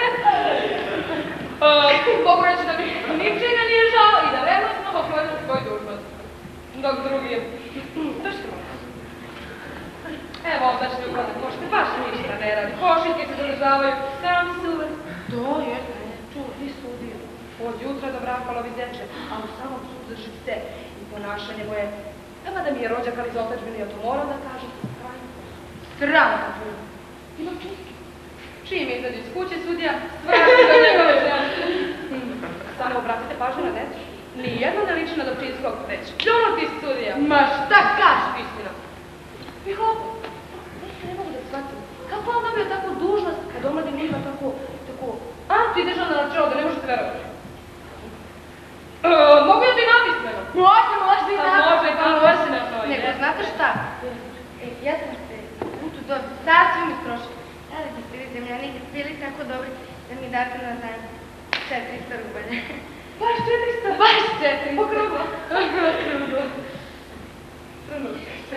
Mogu reći da mi ničega nije žao i da revnosno obavljam svoj dužnost. Dok drugi... Držite molim. Evo, ovdje ćete ukladati pošte, baš ništa ne radi. Košinke se zadržavaju, sami se uvek. To, jesam, čuo, vi studio. Od jutra do braka lovi zeče, a u samom sudu drži se i ponašanje moje. Evo da mi je rođak, ali iz otadžbine, ja to moram da kažem. Sramno. Imam čuski. Čim izađe iz kuće sudija, svrati do njegove žene. Samo obratite pažnju na decu. Nijedno ne liči na Dobčinskog, već pljunuti sudija. Ma šta kažeš? Istina. I hlopo. Nešto ne mogu da shvatim. Kako on dobio takvu dužnost kad omladin ima tako, tako antidržavno načelo da ne možete verovati? E, mogu ja ti napismeno? Može, može i Pa napismeno. može, pa može na to. Nego, znate šta? E, ja sam se putu dobio, sasvim istrošila. Da li biste vi zemljani bili tako dobri da mi date na zajedno četirista rubalja? Baš četirista? Baš četirista. Okruglo. Okruglo. Trenutka se.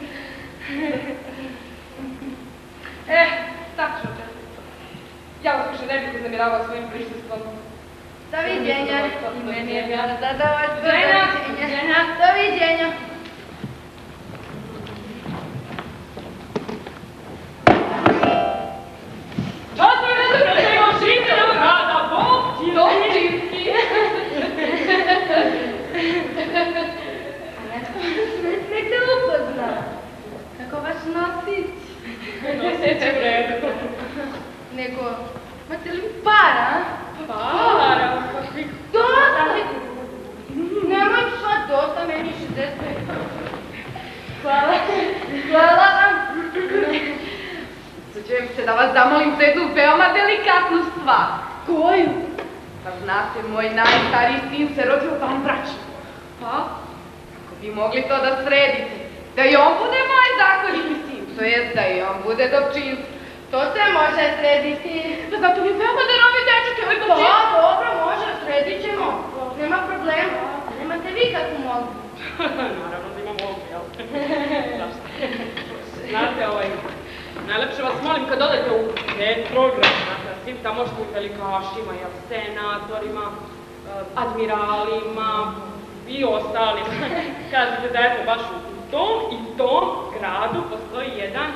Eh, tačno četirista. Ja vas više ne bih uznemiravao svojim prisustvom. Doviđenja. I meni je bilo zadovoljstvo. Doviđenja. Doviđenja. Doviđenja. Časno je da se prema žitelja grada Dobčinski. Nek te upozna. Kako vaš nosić? Nosić je u redu. Nego, imate li para? Para? Dosta! Nemoj šta dosta, meni šezdeset pet. Hvala. Hvala vam. Suđujem se da vas zamolim za jednu veoma delikatnu stvar. Koju? Pa znate, moj najstariji sin se rodio van braća. Pa, ako bi mogli to da sredite, da i on bude moj zakoniti sin, to jest da i on bude Dobčinski. To se može srediti. Pa zato mi je veoma darovi dečak, ovaj Pa, Dobčinski. dobro, može, sredit ćemo. Nema problema. Nemate vi kakvu molbu. Naravno da imam molbu, jel? Znate, ovaj, najlepše vas molim kad odete u Petrograd, znate, svim tamošnjim velikašima, jel, senatorima, admiralima i ostalima. Kažete da eto, baš u tom i tom gradu postoji jedan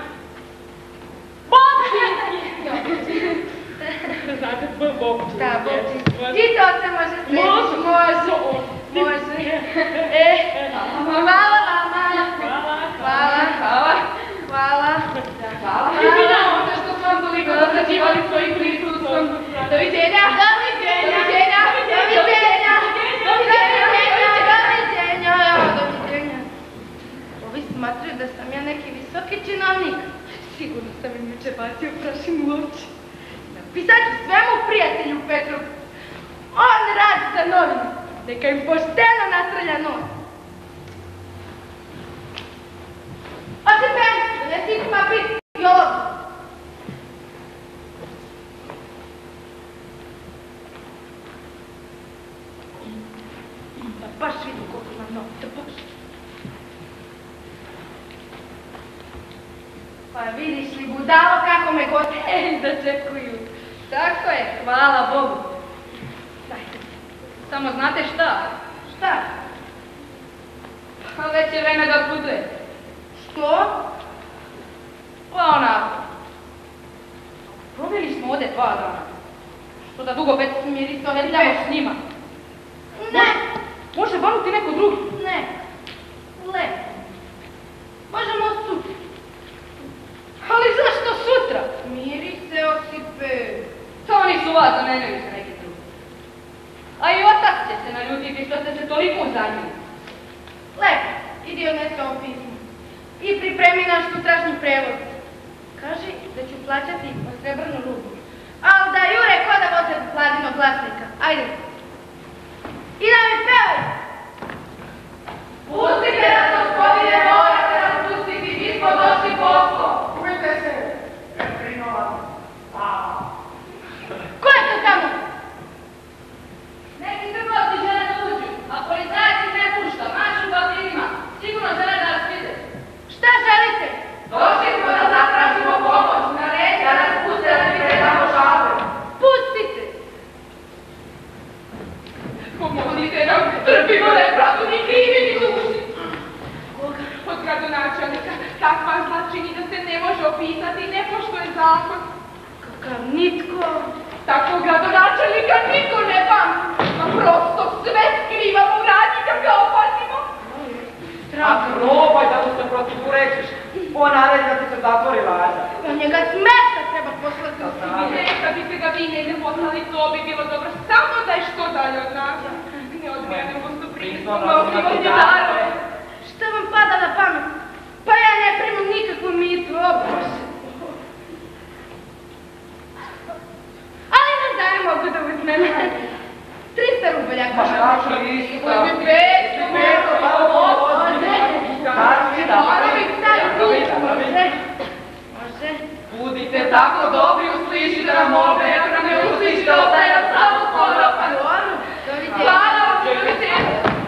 Bobčinski! Znate, Bobčinski. Šta, Bobčinski? I to se može srediti. Može. Može. E, hvala vama. Hvala. Hvala. Hvala. Hvala. Hvala. Izvinjavam se što smo vam toliko dosađivali svojim prisustvom. Doviđenja. Doviđenja. Doviđenja. Doviđenja. Doviđenja. Doviđenja. Ovi smatruju da sam ja neki visoki činovnik. Sigurno sam im juče bacio prašinu u oči. Napisat ću svemu prijatelju Petru. On radi za novine. Neka im pošteno nastrelja nos. Osim meni, donesi ti papir i olovku. Da baš vidim koliko imam nogu, da baš. Pa vidiš li budalo kako me hoteli dočekuju. Tako je, hvala Bogu. Dajte. Samo znate šta? Šta? Pa već je vreme da putujete. Što? Pa onako. Proveli smo ovde dva dana. Što da dugo već Smiri se vedljamo s njima. Ne, Može vanuti neko drugi. ne. Lepo. Možemo sutra. Ali zašto sutra? Miri se o Josipe. To oni su vas, a ne se neki drugi. A i otac će se naljutiti što ste se toliko uzanjili. Lepo, idi odnesi ovo pismo. I pripremi naš sutrašnji prevod. Kaži da ću plaćati po srebrnu rubu. Al da jure ko da voze vladinog glasnika. Ajde. I da mi pevaj! Pustite nas, gospodine, morate nas pustiti, mi smo došli poslom. Uvijete se, Petrinova. Ko je to tamo? Neki trgovci žele da uđu, a policajac ih ne pušta, mašu papirima. Sigurno žele da nas vide. Šta želite? Došli smo da zatražimo pomoć, na red da nas puste da mi predamo žalbe. Pustite! Pomozite nam, trpimo nepravdu, ni krivi, ni dužni. Od gradonačelnika takva zla čini da se ne može opisati i ne poštuje zakon. Kakav nitko. Takvog gradonačelnika niko ne pamti, a prosto sve skrivamo u radnji kad ga opazimo. A probaj da mu se protivurečiš. Po naredi da ti se zatvori vađa. On njega smeta treba poslati u Znam. Sibir. Ne, kad biste ga vi negdje poslali, to bi bilo dobro. Samo da je što dalje od nas. Ne odmijenemo su Priznao pristup, nas na mnogi ti darove. Šta vam pada na pamet? Pa ja ne primam nikakvu mitu, o Bože. Ali na zajem mogu da uzmem. Trista rubelja. Ma šta ću isto? Oj, beto, beto, Kaži da, Moram ih staviti. pravi, pravi. Može. Može. budite tako dobri, uslišite nam molbe, ako nam ne uslišite, ostaje nam samo skoro. Dobro. Doviđenja. Hvala vam, doviđenja.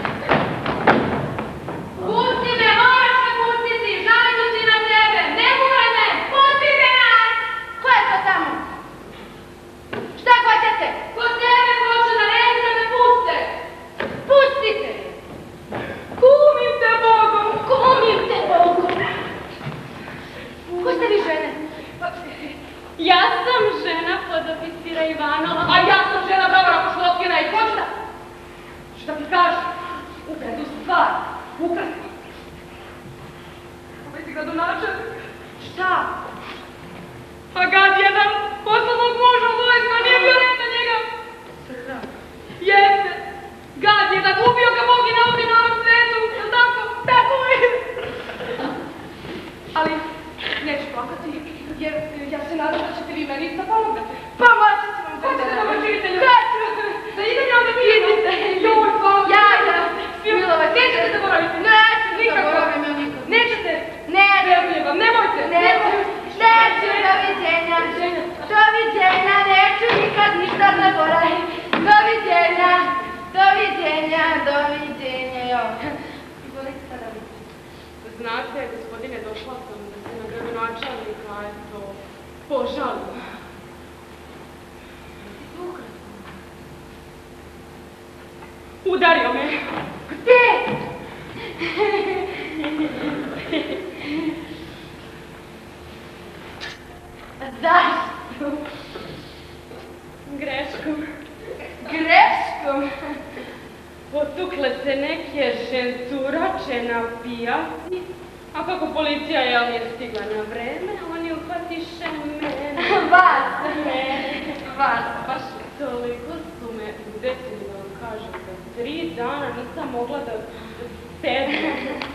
Pusti me, moraš me pustiti, žalim se na tebe, ne mora me, pusti me nas! Ko je to tamo? Šta hoćete? Kod tebe hoću da redi da me puste! Pustite! Kumim te Bogom. Kumim te Bogom! Ko ste vi žene? Ja sam žena podoficira Ivanova. A ja sam žena Barbara Košlotkina i Košta. Šta ti kažeš? Ukradu stvar. Ukradu. Ovaj si gradonačelnik. Šta? A gad jedan posla mog muža u vojsku, a nije bio red na njega. Sram. Jeste. Gad jedan ubio ga Bog i na ovdje na ovom svetu. Jel tako? Tako je. Ali neću plakati, jer ja se nadam da ćete vi meni da pomognete. Pa moći ću vam Hoćete da me živite ljudi? Kad ću? Da idem ja da vidite. Joj, hvala. Ja, ja. Milovat, nećete zaboraviti. Neću Nikako. zaboravim ja nikad. Nećete. Neću. Verujem vam, nemojte. Neću. Neću. Doviđenja. Doviđenja. Neću nikad ništa zaboraviti. Doviđenja. Doviđenja. Doviđenja. Jo. Izvolite sada vi. Znate, gospodine, došla sam da se na gradonačelnika, eto, požalim. Udario me. Gde? Zašto? Greškom. Greškom? Potukle se neke šenturače na pijaci, a kako policija jel nije stigla na vreme, oni uhvatiše mene. Vas. Mene. Vas. Baš toliko su me udesili, da vam kažem, da tri dana nisam mogla da sedem.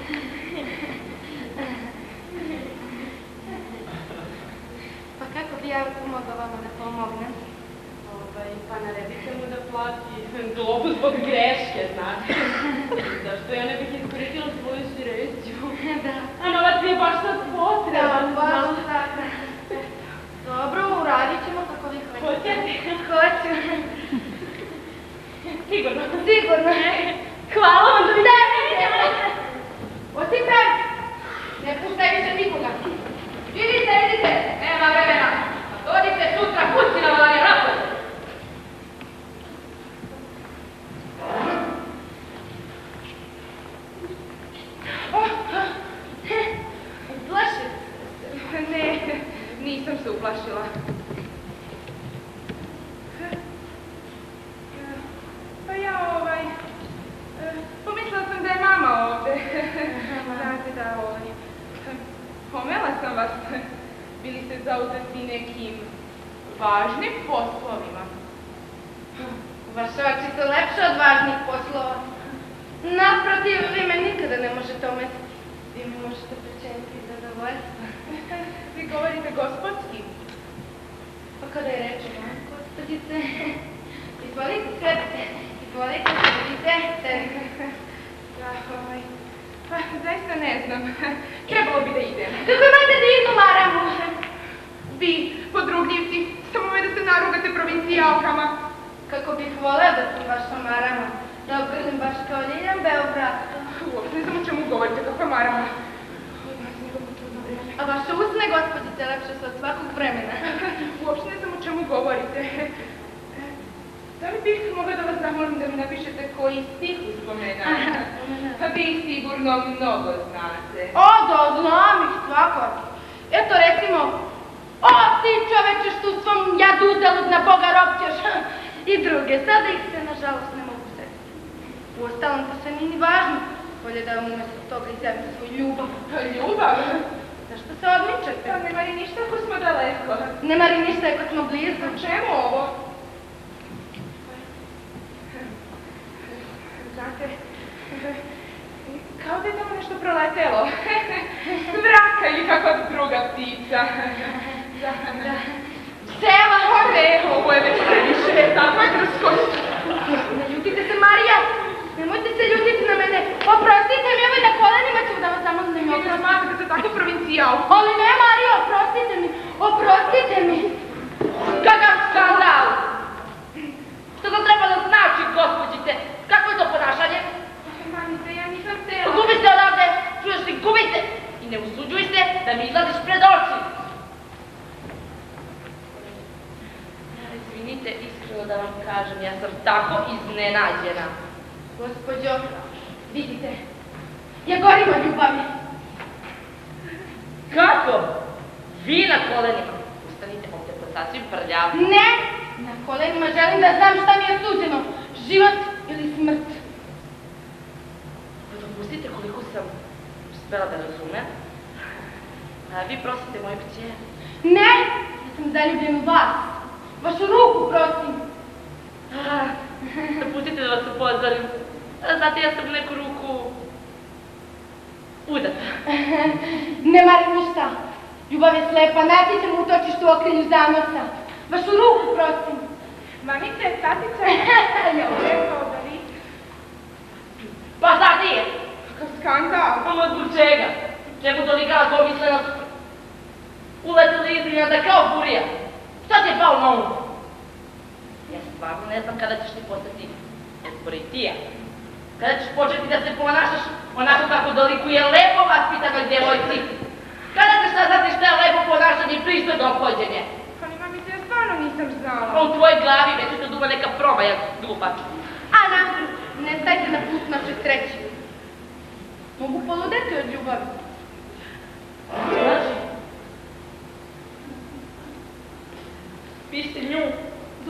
Pa kako bi ja pomogla vama da pomognem? Ovaj, pa naredite mu da plati globu zbog greške, znate. Zašto ja ne bih iskoristila svoju sreću? Da. A novac mi je baš sad potreban. Da, baš tako. Dobro, uradit ćemo kako vi hoćete. Hoćete? Hoću. Sigurno. Sigurno. Hvala vam, Doviđenja. Osipe! Ne puštaj više nikoga. Idite, idite, nema vremena. Dođite sutra kući na valanje rapor. Uplašite se. Ne, nisam se uplašila. Pa ja ovaj... Pomislila sam da je mama ovde. Znate da ovaj... Pomela sam vas. Bili ste zauzeti nekim važnim poslovima. Vaše oči su lepše od važnih poslova. Naprotiv, vi me nikada ne možete ometiti. Vi mi možete pričiniti zadovoljstvo. Vi govorite gospodski. Pa kada je reč o vam, gospođice, izvolite sjedite, izvolite sjedite. Da, ovaj, pa zaista ne znam. Trebalo bi da idem. Kako imate divnu maramu? Vi, podrugljivci, samo me da se narugate provincijalkama. Kako bih voleo da sam vaša marama, da ogrlim baš kao Ljiljan Beograd. Uopšte ne znam o čemu govorite, kakva marama. A vaše usne, gospođice, lepše su od svakog vremena. Uopšte ne znam o čemu govorite. Da li bih mogla da vas zamolim da mi napišete koji stih uspomenate? Pa vi sigurno mnogo znate. O, da, znam ih svakako. Eto, recimo, o, ti čoveče što u svom jadu uzalud na Boga ropćeš. I druge, sada ih se, nažalost, ne mogu setiti. Uostalom, to sve nije ni važno. Bolje da vam umjesto toga izjavim svoju ljubav. Ljubav? Zašto se odmičete? Pa ne mari ništa ako smo daleko. Ne mari ništa ako smo blizu. Čemu ovo? Znate, kao da je tamo nešto proletelo. Vraka ili kakva druga ptica. Da, da. Sela! O ne, ovo je već previše, takva je drskost. Ne ljutite se, Marija! Nemojte se ljutiti na mene! Oprostite mi, evo i na kolenima ću da vas zamolim da mi Ne oprostite. smatrate se tako provincijal. Ali ne, Marija, oprostite mi! Oprostite mi! Kakav skandal! Što to treba da znači, gospođice? Kako je to ponašanje? Mamice, ja nisam htjela. Gubi se odavde, čuješ li, gubi se! I ne usuđuj se da mi izlaziš pred oči. Izvinite, iskreno da vam kažem, ja sam tako iznenađena. Gospođo, vidite, ja gorim od ljubavi. Kako? Vi na kolenima? Ustanite ovdje pod sasvim prljav. Ne, na kolenima želim da znam šta mi je suđeno. Život ili smrt. Pa dopustite koliko sam uspela da razumem. A vi prosite moju kćer. Ne, ja sam zaljubljen u vas. Vašu ruku, prosim. Ah, dopustite da vas upozorim. Znate, ja sam u neku ruku udata. Ne marim ništa. Ljubav je slepa, naći ćemo u točištu u okrilju zanosa. Vašu ruku, prosim. Mamice, tatica je rekao da vi... Pa sad je! Kakav skandal. Ovo zbog čega? Čemu tolika domislenost? Uletila izgrinjata kao furija. Šta ti je pao na umu? Ja stvarno ne znam kada ćeš ti postati esporitija. Kada ćeš početi da se ponašaš onako kako dolikuje lepo vaspitanoj djevojci. Kada ćeš saznati šta je lepo ponašanje i pristojno ophođenje? Ali mamice, ja stvarno nisam znala. Pa u tvojoj glavi već je to dugo neka promaja, glupača. A naprijed, ne stajte na put naše sreće. Mogu poludeti od ljubavi. Znači? Vi ste nju. Da,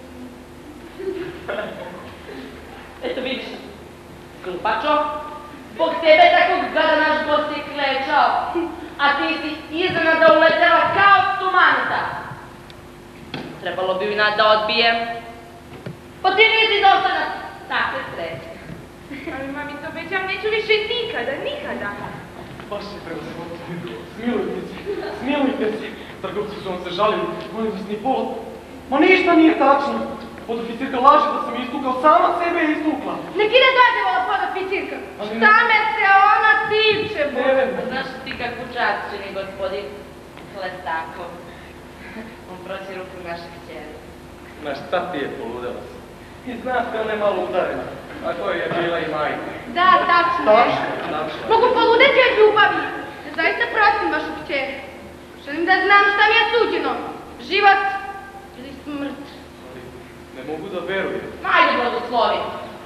Eto vidiš, glupačo, zbog tebe takvog gada naš gost je klečao, a ti si iznenada uletela kao stumanta. Trebalo bi inat da odbijem. Pa ti nisi dostojna takve sreće. Ali mamice, obećam, neću više nikada, nikada. Baš je prevozvodno. Smilujte se, smilujte se. Trgovci su vam se žalili, molim vas ni povod. Ma ništa nije tačno. Podoficirka laže da sam istukao, sama sebe je istukla. nek ide dođevala podoficirka. Šta me se ona tiče, bo? Ne vem. Znaš ti kakvu čast čini gospodin Hlestakov? On proći ruku naše kćeri. Ma šta ti je poludela se? I znaš te ona je malo udarena. A to je bila i majka. Da, tačno je. Tačno, tačno. Mogu poludeti od ljubavi. Zaista prosim vašu kćer. Želim da znam šta mi je suđeno. Život ili smrt. Ali ne mogu da verujem. Ajde, blagoslovi.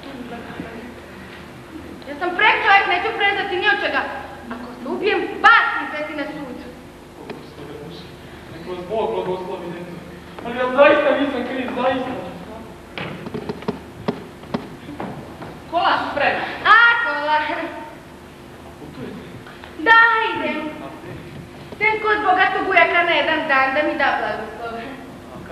Ja sam prek čovjek, neću prezati ni od čega. Ako se ubijem, vas mi zveti na sud. Gospode Bože, nek vas Bog blagoslovi, djeto. Ali ja zaista nisam kriv, zaista. Kola su spremna. A, kola. Putujete? Da, idem. Idem kod bogatog ujaka na jedan dan da mi da blagoslov. A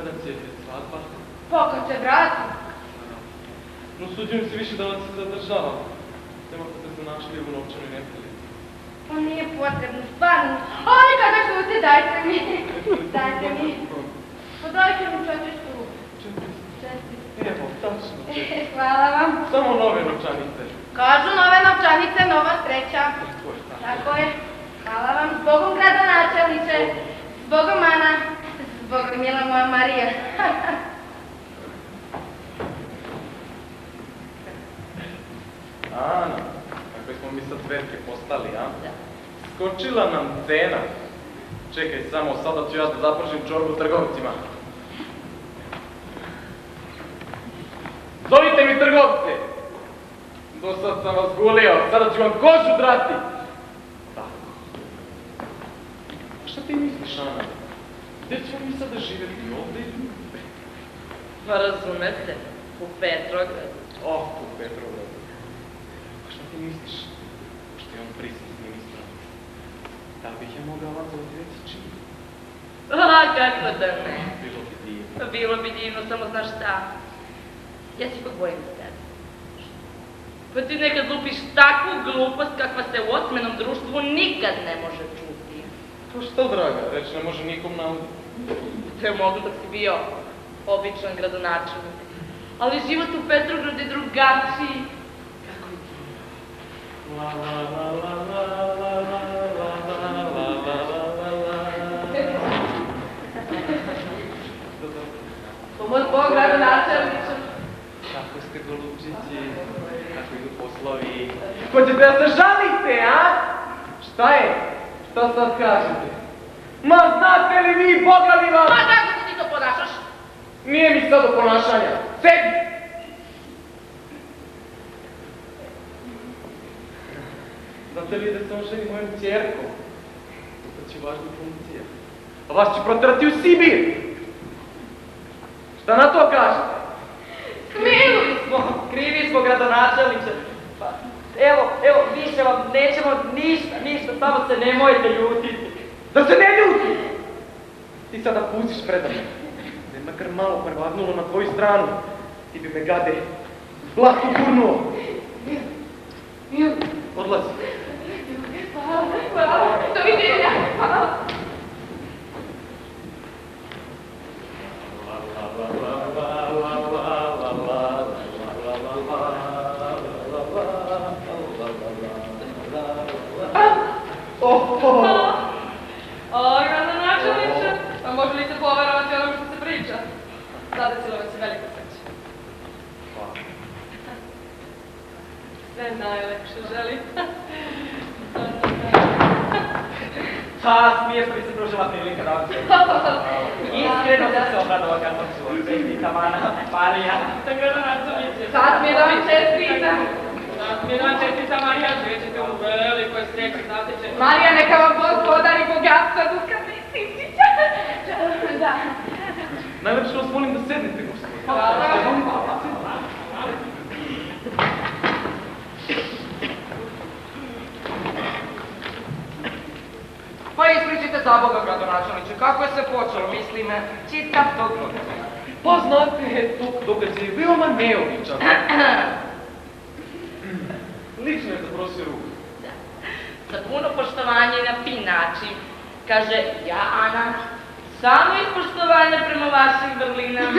Pa kad se vrati. No suđujem se više da vas se zadržavam. Nemate da se našli u novčanoj neprilici. Pa nije potrebno, stvarno. Ali kada šute, dajte mi. Dajte mi. Pa dajte mi četiristu ruku. Četiristu? Evo, tačno četiristu. Hvala vam. Samo nove novčanice. Kažu nove novčanice, nova sreća. Tako je, tako. Tako je. Hvala vam. Zbogom gradonačelniče. Zbogom Ana. Zbogom mila moja Marija. Ana, kakve smo mi sad cvetke postali, a? Skočila nam cena. Čekaj samo, sada ću ja da zapržim čorbu trgovcima. Zovite mi trgovce! Do sad sam vas gulio, sada ću vam kožu drati! Tako. A šta ti misliš, Ana? Gde ćemo mi sada živjeti ovdje? Pa razumete, u Petrogradu. Oh, u Petrogradu. A šta ti misliš? Pošto je on prisutni ministar. Da bih ja mogao vam zauzeti čin? A, kako da ne. Bilo bi divno. Pa bilo bi divno, samo znaš šta. Ja se ipak bojim za tebe. Pa ti nekad lupiš takvu glupost kakva se u osmenom društvu nikad ne može čuti. Pa šta, draga, reći ne može nikom nam... To je moglo dok si bio običan gradonačelnik. Ali život u Petrogradu je drugačiji. Kako je ti? La la la la la la la la la la la la. Pomoć Bog, gradonačelniče. Kako ste, golubčići? Kako idu poslovi? Hoćete da se žalite, a? Šta je? Šta sad kažete? Ma znate li vi, Boga li vam? Pa kako se ti to ponašaš? Nije mi sad do ponašanja. Sedi! Znate li da se on ženi mojom ćerkom? To će važna funkcija. A vas će protrati u Sibir! Šta na to kažete? Krivi smo, krivi smo, gradonačelniče. Pa, evo, evo, više vam nećemo ništa, ništa, samo se nemojte ljutiti. Da se ne ljuti! Ti sada pustiš predan me. Da je makar malo prevagnulo na tvoju stranu. Ti bi me, gade, blato gurnuo. Odlazi. Hvala, hvala. Doviđenja. Hvala. O, gradonačelniče, a može li se poverovati onome što se priča? Zadesilo vas je veliko sreće. Sve najlepše želim. Pa, smije što bi se pružila prilika da vam se... Iskreno sam se obradova kad sam čuo čestita Mana, Marija. Sam gradonačelniče. Sad mi je da vam čestita. Sad mi je da vam čestita Marija, žećete u velikoj sreći, znate će... Marija, neka vam Bog podari bogatstva, duška i Simčića. Da. Najlepše vas molim da sednete, gospodine. Hvala. Pa ispričite za Boga, gradonačelniče, kako je sve počelo, mislim, čitav tog događaja. Pa znate, tog događaj je veoma neobičan. Lično je zaprosio ruku. Sa puno poštovanja i na fin način. Kaže, ja, Ana, samo iz poštovanja prema vašim vrlinama.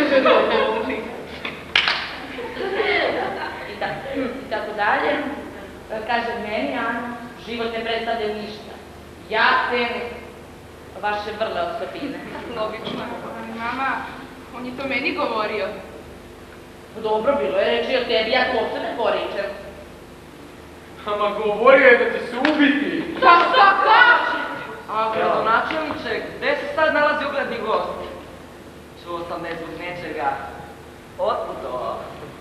I tako, i tako dalje. Kaže, meni, Ana, život ne predstavlja ništa. Ja cenim vaše vrle osobine. Logično. Mama, on je to meni govorio. Dobro, bilo je reči o tebi, ja to uopšte ne poričem. Ama govorio je da će se ubiti. Šta, šta, kaže? A, gradonačelniče, gde se sad nalazi ugledni gost? Čuo sam ne zbog nečega. Otkud to?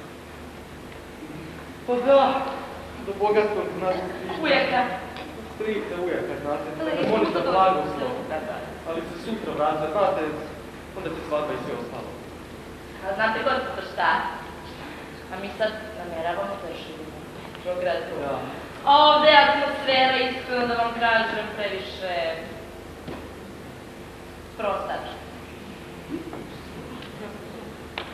Pa da, do bogatog našeg Ujaka. strica ujaka, znate. Molim za blagoslov. Ali se sutra vraća, znate, onda će svadba i sve ostalo. A znate gospodo šta? A mi sad namjeravamo da živimo u Petrogradu. Ja. Ovde je atmosfera, iskreno da vam kažem, previše prostačna.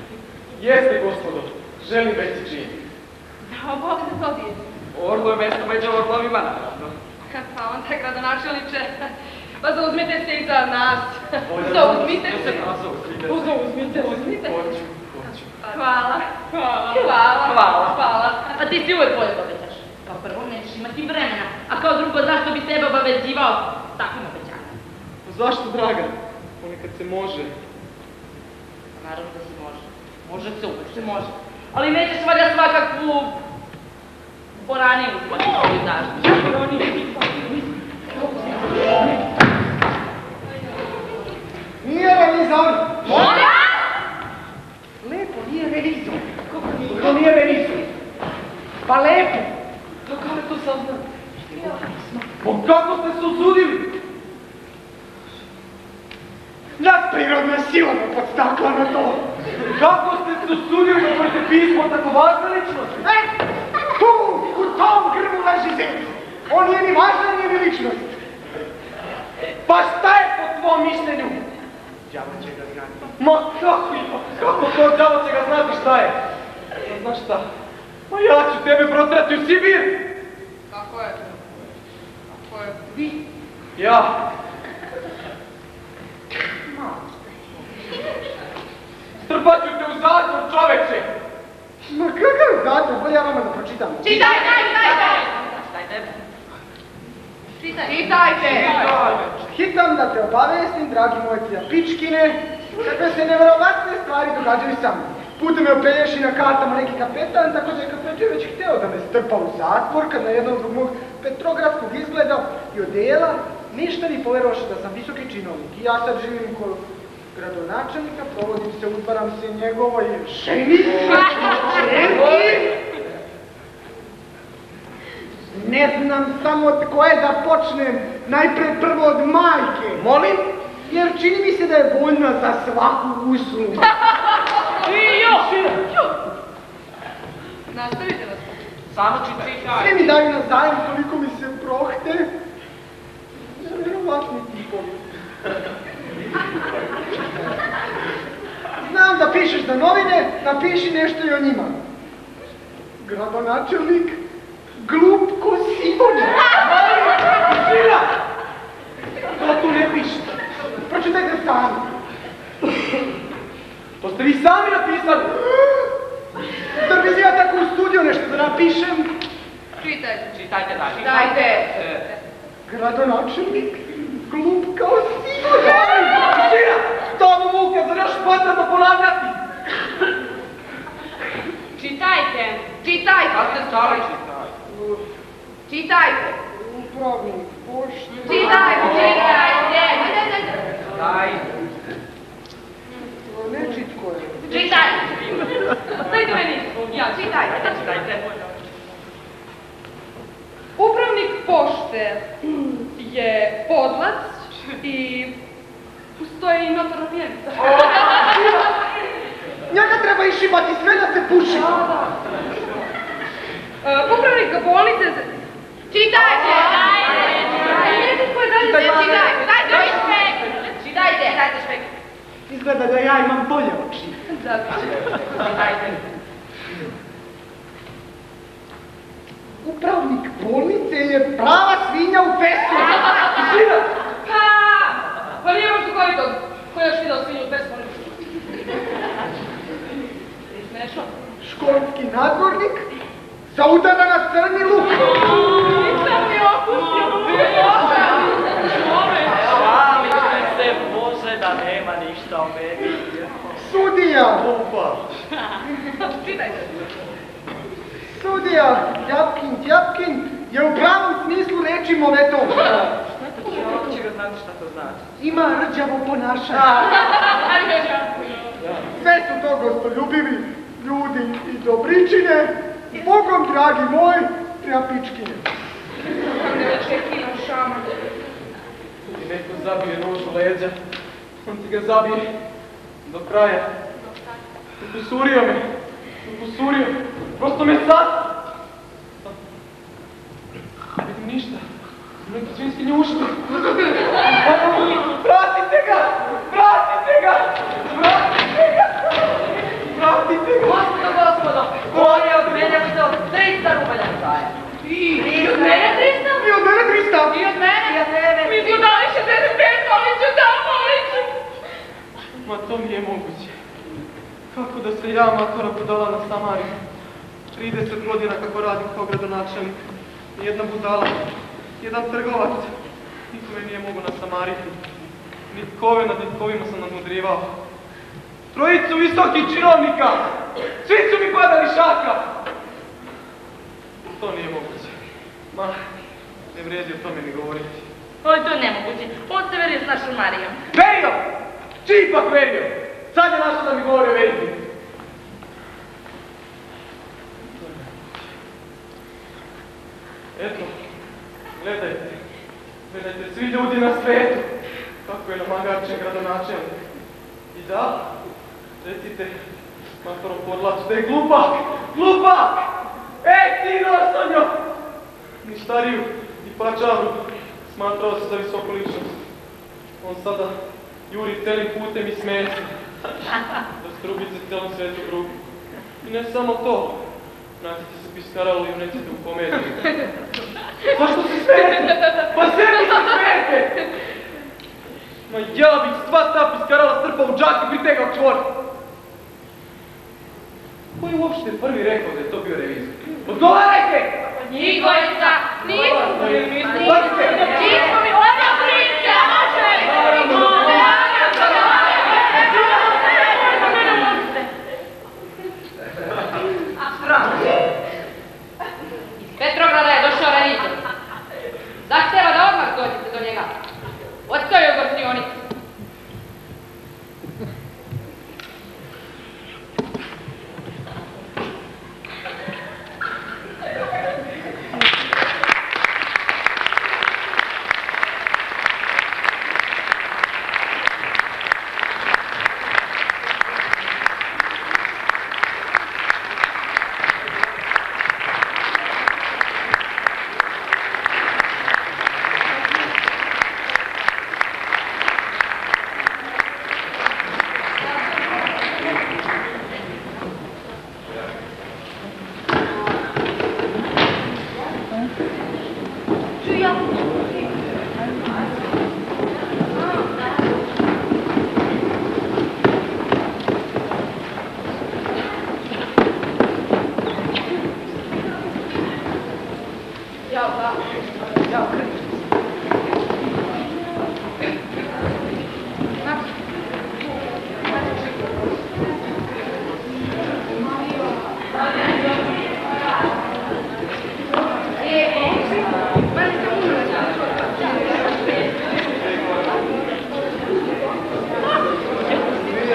Jeste, gospodo, želim veći čin. Da, Bog da dobije. Orlo je mesto među orlovima, naravno. Pa onda, gradonačelniče, pa zauzmite se i za nas. Zauzmite se. Zauzmite, uzmite. Hoću, hoću. Hvala. Hvala. Hvala. Hvala. Hvala. A ti si uvijek bolje obećaš. Kao prvo, nećeš imati vremena. A kao drugo, zašto bi sebe obavezivao takvim obećanjem? Zašto, draga? Ponekad se može. Naravno da se može. Može se, uvijek se može. Ali nećeš valjda svakakvu boraniju uzimati svoju zaštitu. Nije revizor! Moja? Lepo, nije revizor. Kako nije revizor? Pa lepo. Kako je to saznao? Pa kako ste se usudili? Nadprirodna sila me podstakla na to. Kako ste se usudili da možete pismo tako važna ličnost? E, tu, u tom grbu leži zemlja. On nije ni važna, nije ni ličnost. Pa šta je po tvom mišljenju? Đavo će ga znati. Ma kako, kako to đavo će ga znati šta je? Ma znaš šta? Ma ja ću tebe protrati u Sibir! Kako je? Kako je? Vi? Ja. Strpat ću te u zatvor, čoveče! Ma kakav zatvor, bolje ja vama da pročitam. Čitaj, čitajte! Čitajte! Hitam da te obavestim, dragi moji prijapičkine, kakve se nevjerovatne stvari događaju sa mnom. Putem me opelješi na kartama neki kapetan, tako da je kapetan već hteo da me strpa u zatvor, kad na jednom zbog mog petrogradskog izgleda i odela ništa ni poveroše da sam visoki činovnik. I ja sad živim kod gradonačelnika, provodim se, udvaram se njegovoj ženi, čerki. Ne znam samo od koje da počnem, najpred prvo od majke. Molim? Jer čini mi se da je voljna za svaku uslugu. I jo! Nastavite vas. Samo čitaj. Sve mi daju na zajem koliko mi se prohte. Nevjerovatni tipovi. Znam da pišeš za novine, napiši nešto i o njima. Gradonačelnik, glup ko Simone. Žira! To tu ne piše. Pročitajte sami. To ste vi sami napisali. Zar bi ja tako u studio nešto da napišem? Čitajte. Čitajte dalje. Čitajte. Gradonačelnik, glup kao Simone. Žira! To mu muka, zar još potrebno ponavljati? Čitajte. Čitajte. Kad ste stali, čitaj. Čitajte. Upravnik pošte. Čitajte. Čitajte. Daj. Nečitko je. Čitajte! Dajte meni. Ja, čitajte. Čitajte. Upravnik pošte je podlac i postoji i notorna pijenica. Njega treba išibati sve da se puši. Upravnik bolnice... Čitajte! Nekako je dalje... Čitajte. Čitajte! Čitajte! Čitajte špek! Izgleda da ja imam bolje oči. Čitajte. Upravnik bolnice je prava svinja u pesu. Žira! Pa, pa nije možda koji to, ko još vidao svinju u pesmu. Smešno. Školski nadzornik zaudara na crni luk. Nisam mi opustio. Hvalite se Bože da nema ništa o meni. Sudija. Upa! Čitajte. Sudija Tjapkin Tjapkin je u pravom smislu reči movetov. Kako će ga znati šta to znači? Ima rđavo ponašanje. Sve su to gostoljubivi ljudi i dobričine. Bogom, dragi moj, prijapičkine. Neočekivano šama. I neko zabije nož u leđa, on ti ga zabije do kraja. Uposurio me, uposurio, prosto me sad. Ne vidim ništa, neki svinjski njušti. Vratite ga, vratite ga, vratite ga, vratite I od mene trista? I od mene trista. I od mene? I od tebe. Mi smo dali šezdeset pet, molit ću, da, molit ću. Ma to nije moguće. Kako da se ja, matora budala, nasamariju? trideset godina kako radim kao gradonačelnik. Jedna budala, jedan trgovac. Niko me nije mogu nasamariti. Nitkove nad nitkovima sam nadmudrivao. Trojicu visokih činovnika! Svi su mi padali šaka! To nije moguće. Ma, ne vredi o tome ni govoriti. Oj, to je nemoguće. On se verio s našom Marijom. Verio! Čiji pak verio? Sad je našao da mi govori o veriti. Eto, gledajte. Gledajte svi ljudi na svetu. Kako je namagarčen gradonačelnik. I da, recite matorom Podlaču da je glupak! Glupak! Ej, ti Nosonjo! Ni stariju, ni pačaru smatrao se za visoku ličnost. On sada juri celim putem i smeje se. Da strubice celom svetu drugi. I ne samo to. Natite se piskaralo i unecite u komediju. Zašto se smijete? Pa sebi se smijete! Ma ja bih sva ta piskarala strpao u džak i pritegao čvor. Ko je uopšte prvi rekao da je to bio revizor? Odgovarajte! Njih dvojica! Nismo mi, Nismo. nismo mi, ona priča, može! Iz Petrograda je došao revizor. Zahteva da odmah dođete do njega. Ostaje u gostionici.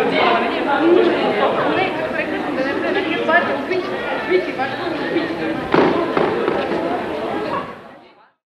Ne, kako rekla sam da ne treba da nije stvar, upići, upići, baš upići.